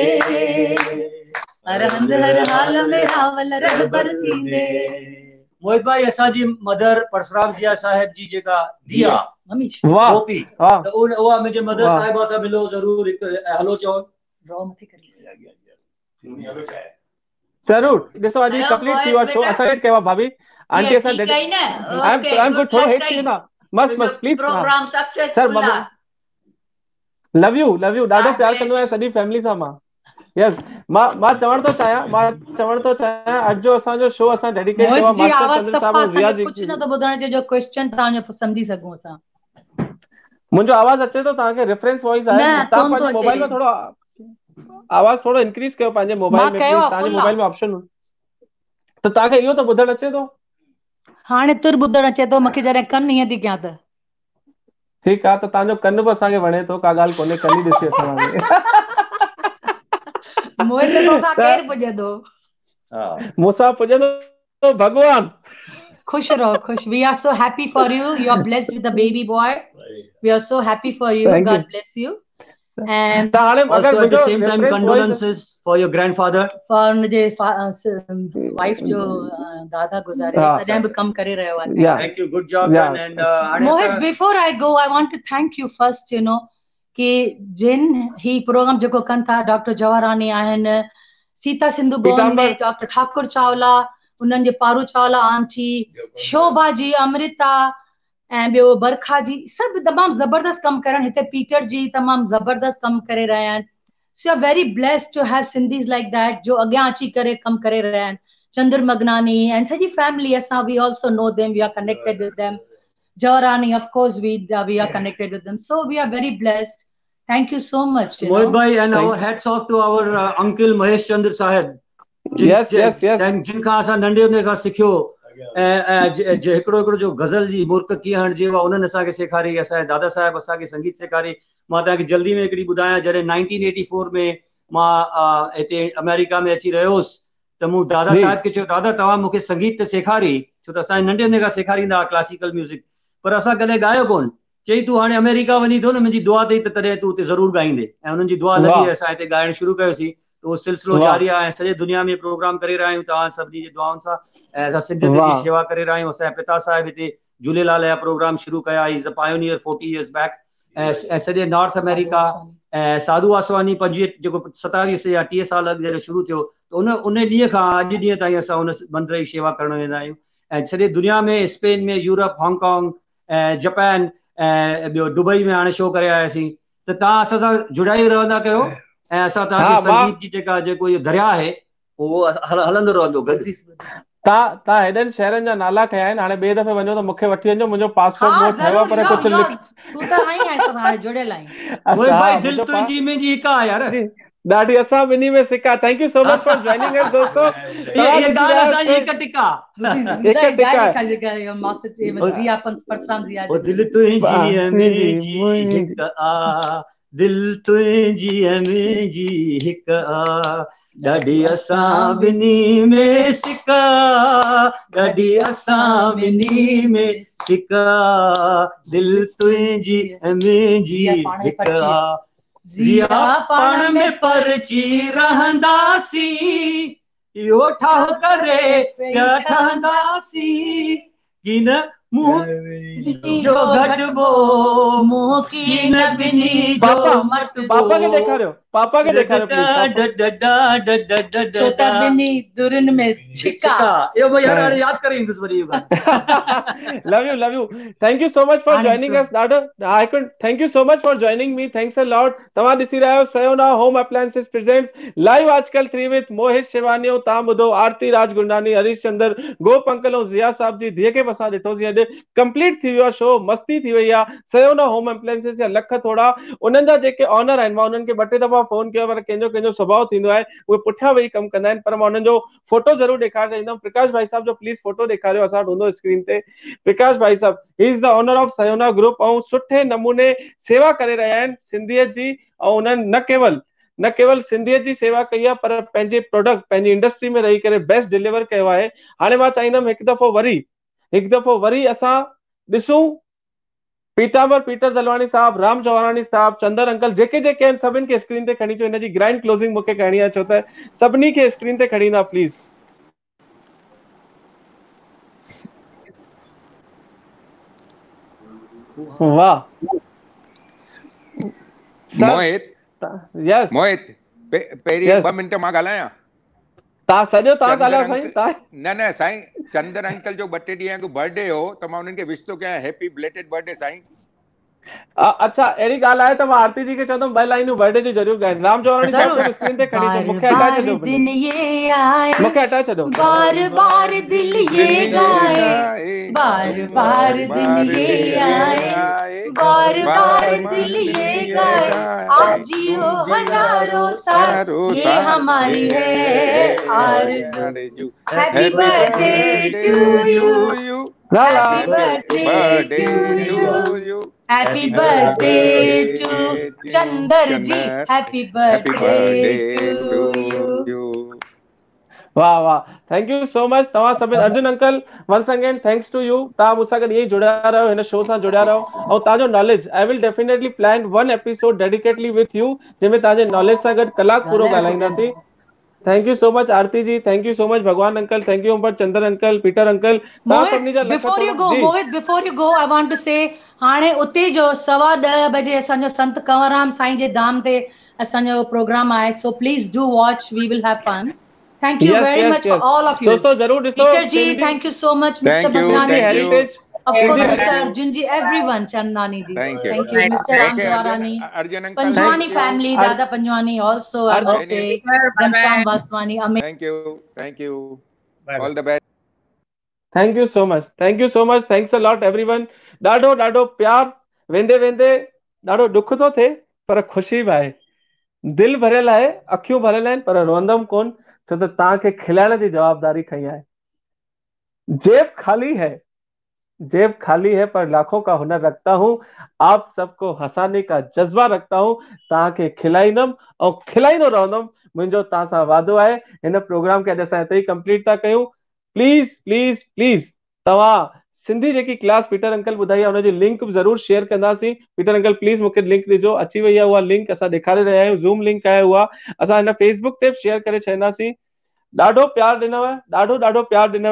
हर हंध हर हाल में रावल रहबर थींदे मोहित भाई असांजी मदर परसराम जिया साहिब जी जेका दिया वाह गोपी वाह त उन उहा मुंहिंजे मदर वाह। साहिबा सां मिलो ज़रूर हिकु हलो चओ रॉ मथे करी जरूर ॾिसो अॼु Hello, कंप्लीट थी वियो आहे boys, शो बेटा। असां वेट कयो आहे भाभी आंटी ये असां ठीक है ना I am okay I am good थोरो गुड हेठि थी वेंदा मस्त मस्त प्लीज प्रोग्राम सर सक्सेसफुल बाबा लव यू लव यू ॾाढो God प्यार bless कंदो आहियां you. सॼी फैमिली सां मां यस मां मां चवण थो चाहियां मां चवण थो चाहियां अॼु जो असांजो शो असां डेडिकेट कयो मोहित आहे जी मास्टर आवाज चंद्र सफ़ा साहब ऐं रिया असांखे जी कुझु नथो ॿुधण जे जो क्वेश्चन तव्हांजो सम्झी सघूं असां मुंहिंजो आवाज़ अचे थो तव्हांखे रेफरेंस वॉइस आहे न तव्हां कोन थो पंहिंजे अचे मोबाइल में थोरो आवाज़ थोरो इंक्रीज कयो पंहिंजे मोबाइल मां में कयो प्लीज आहे तव्हांजे फुल मोबाइल में ऑप्शन त तव्हांखे इहो त ॿुधण अचे थो हाणे तुर ॿुधण अचे थो मूंखे जॾहिं कनि हीअं थी कयां त ठीकु आहे त तव्हांजो कन बि असांखे वणे थो का ॻाल्हि कोन्हे कन ई ॾिसी असांखे मोहित तोसां केरु पुॼंदो मूंसां पुॼंदो भॻवान खुश रहो खुश we are so happy for you you are blessed with the baby boy we are so happy for you Thank you. God bless you and त हाणे अगरि Also at the मुंहिंजो same time reference voice condolences for your grandfather for हुनजे wife जो अ, दादा गुज़ारे हा। तॾहिं बि कमु करे रहियो आहे या thank you good job Yeah. and and uh, हाणे Mohit, असां- before I go, I want to thank you first, you know, कि जिन ही प्रोग्राम जेको कनि था डॉक्टर जवाहरानी आहिनि सीता सिंधु भवन पीताम्बर। में डॉक्टर ठाकुर चावला उन्हनि जे पारू चावला आंटी शोभा जी अमृता ऐं ॿियो बरखा जी सभु तमामु ज़बरदस्त कमु करण हिते पीटर जी तमामु ज़बरदस्त कमु करे रहिया आहिनि so are very blessed to have Sindhis like that जो अॻियां अची करे कमु करे रहिया आहिनि चंद्र मगनानी एंड सॼी फैमिली असां we also know them we are connected with them Jawarani, of course, we uh, we are connected with them. So we are very blessed. Thank you so much. You Mohit know. bhai and Thank our hats off to our uh, uncle Mahesh Chandra Sahib जिन Yes, yes, yes. जिन जिन खां असां नंढे हूंदे खां सिखियो ऐं ऐं जे- जे हिकिड़ो हिकिड़ो जो गज़ल जी मुर्क कीअं हणिजी आहे उन्हनि असांखे सेखारी असांजे दादा साहिब असांखे संगीत सेखारी मां तव्हांखे जल्दी में हिकिड़ी ॿुधायां जॾहिं नाइनटीन एटी फोर में मां अ, हिते अमेरिका में अची रहियो हुउसि त मूं दादा जी। साहिब खे चयो दादा तव्हां मूंखे संगीत त सेखारी छो त असांजे नंढे हूंदे खां सेखारींदा हुआ क्लासिकल म्यूज़िक पर असां कॾहिं ॻायो कोन चई तूं हाणे अमेरिका वञी थो न मुंहिंजी दुआ अथई त तॾहिं तूं हुते ज़रूरु ॻाईंदे ऐं हुननि जी दुआ लॻी वाह। असां हिते ॻाइणु शुरू कयोसीं त उहो सिलसिलो वाह। जारी आहे ऐं सॼे दुनिया में प्रोग्राम करे रहिया आहियूं तव्हां सभिनी जी दुआउनि सां ऐं असां सिंधियत जी वाह। शेवा करे रहिया आहियूं असांजे पिता साहिब हिते झूलेलाल जा प्रोग्राम शुरू कया is the pioneer forty years back ऐं सॼे नॉर्थ अमेरिका ऐं साधू वासवानी पंजवीह जेको सतावीह या टीह साल अॻु जॾहिं शुरू थियो त उन उन ॾींहं खां अॼु ॾींहं ताईं असां उन मंदर जी शेवा करणु वेंदा आहियूं ऐं सॼे दुनिया में स्पेन में यूरोप हांगकांग ऐं जापान ऐं ॿियो दुबई में हाणे शो करे आयासीं त तव्हां असां सां जुड़ाई रहंदा कयो ऐं असां तव्हांखे संगीत जी जेका जेको इहो दरिया आहे उहो हलंदो रहंदो गॾु। तव्हां तव्हां हेॾनि शहरनि जा नाला कया आहिनि, हाणे ॿिए दफ़े वञो त मूंखे वठी वञो, मुंहिंजो पासपोर्ट मूं वटि ठहियो आहे पर कुझु लिख तूं त आई आहीं असां हाणे जुड़ियल आहियूं। ओए भाई दिल तुंहिंजी मुंहिंजी हिक आहे यार। ॾाढी असां ॿिन्ही में सिका। Thank you so much for joining us दोस्तों। ये गाना असांजी हिक टिका हिक टिका जेका मास्टर जी ज़िया परसराम ज़िया ओ दिल तुंहिंजी मुंहिंजी हिक आ, दिल तुंहिंजी मुंहिंजी हिक आ, ॾाढी असां ॿिन्ही में सिका, ॾाढी असां ॿिन्ही में सिका, दिल तुंहिंजी मुंहिंजी हिक आ, ज़िया पाण में परची रहंदासीं, इहो ठाह करे पिया ठहंदासीं, की न मुंहुं जो गॾिबो मुंहुं की न ॿिन्ही जो मटबो। पापा खे ॾेखारियो, पापा खे ॾेखारियो छो त ॿिन्ही दुरनि में छिका। इहो भई यार हाणे यादि करे ईंदुसि वरी इहो गानो। Love you love you thank you so much for joining us. ॾाढो I can thank you so much for joining me. Thanks a lot. तव्हां ॾिसी रहिया आहियो Sayona home appliances presents live Aajkal three with Mohit Shivani. तव्हां ॿुधो आरती राज गुरनानी, हरीश चंदर, गोप अंकल ऐं ज़िया साहब जी धीअ खे बि असां ॾिठोसीं। अॼु कंप्लीट थी वियो आहे शो, मस्ती थी वई आहे। सयोना होम अप्लायंसेस जा लख थोड़ा उन्हनि जा जेके ऑनर आहिनि, मां उन्हनि खे ॿ टे दफ़ा फोन कयो पर कंहिंजो कंहिंजो स्वभाव थींदो आहे उहे पुठियां वेही कमु कंदा आहिनि, पर मां उन्हनि जो फोटो ज़रूर ॾेखारणु चाहींदुमि। प्रकाश भाई साहब जो प्लीज फोटो ॾेखारियो, असां वटि हूंदो स्क्रीन ते। प्रकाश भाई Sahab he is the owner of Sayona group ऐं सुठे नमूने सेवा करे रहिया आहिनि सिंधियत जी। ऐं उन्हनि न केवल न केवल सिंधियत जी सेवा कई आहे पर पंहिंजे प्रोडक्ट पंहिंजी इंडस्ट्री में रही करे बेस्ट डिलीवर कयो आहे। हाणे मां चाहींदुमि हिकु दफ़ो वरी हिकु दफ़ो वरी असां ॾिसूं पीतांबर पीटर दलवानी साहब, राम चौहानी साहब, चंदर अंकल, जेके जेके आहिनि सभिनि खे स्क्रीन ते खणी अचो। हिनजी ग्रैंड क्लोजिंग मूंखे करणी आहे, छो त सभिनी खे स्क्रीन ते खणी ईंदा प्लीज। वाह मोहित यस मोहित पहिरीं ॿ मिंट मां ॻाल्हायां। तव्हां सॼो तव्हां ॻाल्हायो साईं। तव्हां न न साईं चंदर अंकल जो ॿ टे ॾींहं अॻु बर्थडे हो त मां उन्हनि खे विश थो कयां हैप्पी बिलेटेड बर्थडे साईं। अच्छा अहिड़ी ॻाल्हि आहे त मां आरती जी खे चवंदुमि ॿ लाइनूं बर्थडे जी ज़रूर ॻाइनि। राम चौहानी साहब खे स्क्रीन ते खणी अचो, मूंखे हटाए छॾियो, मूंखे हटाए छॾियो। बार बार दिल ये गाए, बार बार दिल ये आए, बार बार दिल ये गाए, आप जियो हजारों साल ये हमारी है आरज़ू। Happy birthday to you, happy birthday to you, happy birthday to Chandar ji, happy birthday to you. वाह वाह थैंक यू सो मच। तव्हां सभिनि Arjun uncle once again thanks to you. तव्हां मूंसां गॾु ईअं ई जुड़िया रहो, हिन शो सां जुड़िया रहो ऐं तव्हांजो knowledge I will definitely plan one episode dedicatedly with you जंहिंमें तव्हांजे नॉलेज सां गॾु कलाक पूरो ॻाल्हाईंदासीं। Thank you so much Aarti ji, thank you so much Bhagwan uncle, thank you Chandar uncle, Peter uncle. Before you go Mohit before you go I want to say हाणे उते जो सवा ॾह बजे असांजो संत कंवरराम साईं जे धाम ते असांजो प्रोग्राम आहे, so please do watch, we will have fun. Thank you yes, very yes, much yes. for all of you. दोस्तों जरूर ॾिसो। Teacher ji, thank you so much, Mister Bhagnani ji. Of course, Mister Arjun ji, everyone, Chandani ji. Thank you. Thank you, Mister Ram Jawarani. Panjwani family, Dada Panjwani also, I must say. Ghanshyam Vaswani. Thank you. Thank you. All the best. Thank you so much. Thank you so much. Thanks a lot, everyone. ॾाढो ॾाढो प्यार। वेंदे वेंदे ॾाढो दुख थो थिए पर खुशी बि आहे। दिल भरियल आहे, अखियूं भरियल आहिनि पर रोंदम कोन, छो त तव्हांखे खिलाइण जी जवाबदारी खई आहे। जेब खाली है, जेब खाली है पर लाखों का हुनर रखता हूं, आप सबको हंसाने का जज्बा रखता हूं। तव्हांखे खिलाईंदम ऐं खिलाईंदो रहंदम, मुंहिंजो तव्हां सां वादो आहे। हिन प्रोग्राम खे अॼु असां हिते ई कंप्लीट था कयूं। प्लीज प्लीज प्लीज तव्हां सिंधी जेकी क्लास पीटर अंकल ॿुधाई आहे हुनजी लिंक बि ज़रूर शेयर कंदासीं। पीटर अंकल प्लीज मूंखे लिंक ॾिजो, अची वई आहे उहा लिंक, असां ॾेखारे रहिया आहियूं, ज़ूम लिंक आहे उहा, असां हिन फेसबुक ते बि शेयर करे छॾींदासीं। ॾाढो प्यार ॾिनव, ॾाढो ॾाढो प्यार ॾिनव।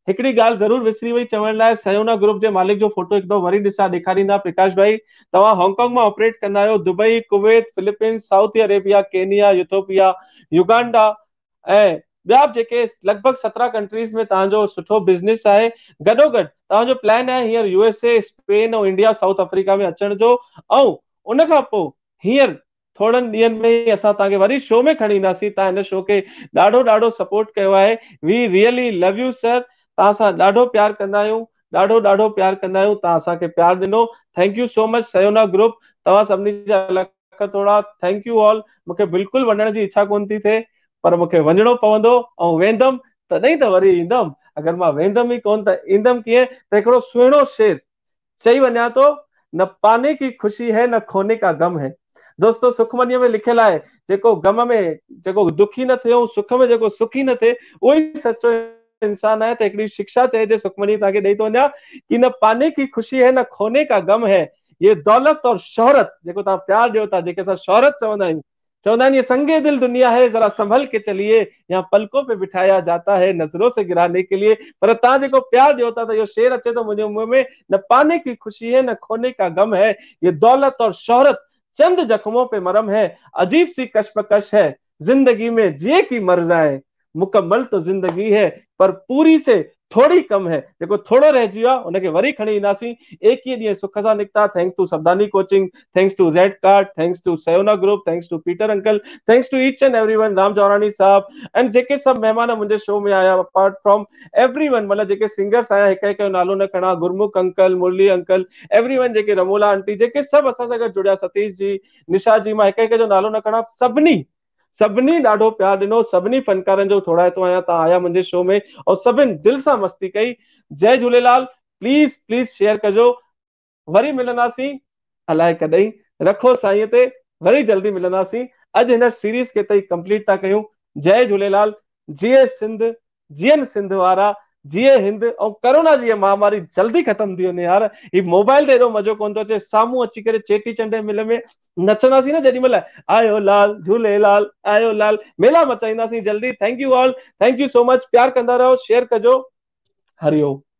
हिकिड़ी ॻाल्हि ज़रूर विसरी वई चवण लाइ, सयोना ग्रुप जे मालिक जो फोटो हिकु दफ़ो वरी ॾिसां ॾेखारींदा प्रकाश भाई। तव्हां हांगकांग मां ऑपरेट कंदा आहियो, Dubai, Kuwait, Philippines, South Arabia, Kenya, Ethiopia, Uganda ऐं ॿिया जेके लॻभॻि सत्रहं कंट्रीज़ में तव्हांजो सुठो बिज़नेस आहे। गॾोगॾु तव्हांजो प्लान आहे हींअर यूएसए, स्पेन ऐं इंडिया, साउथ अफ्रीका में अचण जो, ऐं उन खां पोइ हींअर थोड़नि ॾींहंनि में ई असां तव्हांखे वरी शो में खणी ईंदासीं। तव्हां हिन शो खे ॾाढो ॾाढो सपोर्ट कयो आहे। We really love you sir. तव्हां सां ॾाढो प्यार कंदा आहियूं, ॾाढो ॾाढो प्यार कंदा आहियूं। तव्हां असांखे प्यार ॾिनो, thank you so much Sayona group. तव्हां सभिनी जा लख थोड़ा थैंक यू ऑल। मूंखे बिल्कुलु वञण जी इच्छा कोन थी थिए, पर मूंखे वञणो पवंदो ऐं वेंदुमि तॾहिं त वरी ईंदुमि। अगरि मां वेंदुमि ई कोन त ईंदुमि कीअं? त हिकिड़ो सुहिणो शेर चई वञा थो, न पाने की खुशी है न खोने का गम है। दोस्तों सुखमनीअ में लिखियल आहे, जेको गम में जेको दुखी न थिए, सुख में जेको सुखी न थिए, उहो ई सचो इंसान आहे। त हिकिड़ी शिक्षा चइजे सुखमनी तव्हांखे ॾेई थो वञा कि न पाने की खुशी है न खोने का गम है, ये दौलत और शोहरत, जेको तव्हां प्यार ॾियो था, जेके असां शोहरत चवंदा आहियूं, चवंदा आहिनि ये संगे दिल दुनिया है, जरा संभल के चलिए, यहाँ पलकों पे बिठाया जाता है नजरों से गिराने के लिए। पर तव्हां जेको प्यार ॾियो था, त इहो शेर अचे थो मुंहिंजे मुंहं में, न पाने की खुशी है न खोने का गम है, ये दौलत और शोहरत चंद जख्मों पे मरम है, अजीब सी कशमकश है जिंदगी में जिए की मर जाए, मुकम्मल तो जिंदगी है पर पूरी से थोड़ी कम है। जेको थोड़ो रहिजी वियो आहे उनखे वरी खणी ईंदासीं। एकवीह ॾींहं सुख सां Nikita. Thanks to Savdhani coaching, thanks to red card, thanks to Sayona group, thanks to Peter uncle, thanks to each and everyone, Ram Jaurani Sahab and जेके सभु महिमान मुंहिंजे शो में आया, अपार्ट फ्रॉम एवरीवन, मतलब जेके सिंगर्स आया, हिकु हिकु नालो न खणा, Gurmukh uncle, Murli uncle, everyone, जेके रमोला आंटी, जेके सभु असां सां गॾु जुड़िया, सतीश जी, निशा जी, मां हिकु हिकु जो नालो न खणा, सभिनी सभिनी ॾाढो प्यार ॾिनो, सभिनी फनकारनि जो थोड़ाइतो आहियां। तव्हां आया मुंहिंजे शो में और सभिनि दिलि सां मस्ती कई। जय झूलेलाल। प्लीज़ प्लीज़ शेयर कजो। वरी मिलंदासीं अलाए कॾहिं, रखो साईं ते, वरी जल्दी मिलंदासीं। अॼु हिन सीरीज़ खे तई कंप्लीट था कयूं। जय झूलेलाल। जिए सिंध, जियनि सिंध वारा, जिए हिंद, ऐं कोरोना जी महामारी जल्दी ख़त्म थी वञे यार। ही मोबाइल ते एॾो मज़ो कोन थो अचे, साम्हूं अची करे चेटी चंड जे मेले में नचंदासीं न, जेॾी महिल आयो लाल झूलेलाल, आयो लाल, मेला मचाईंदासीं जल्दी। Thank you all, thank you so much. प्यार कंदा रहो, शेयर कजो। हरिओम।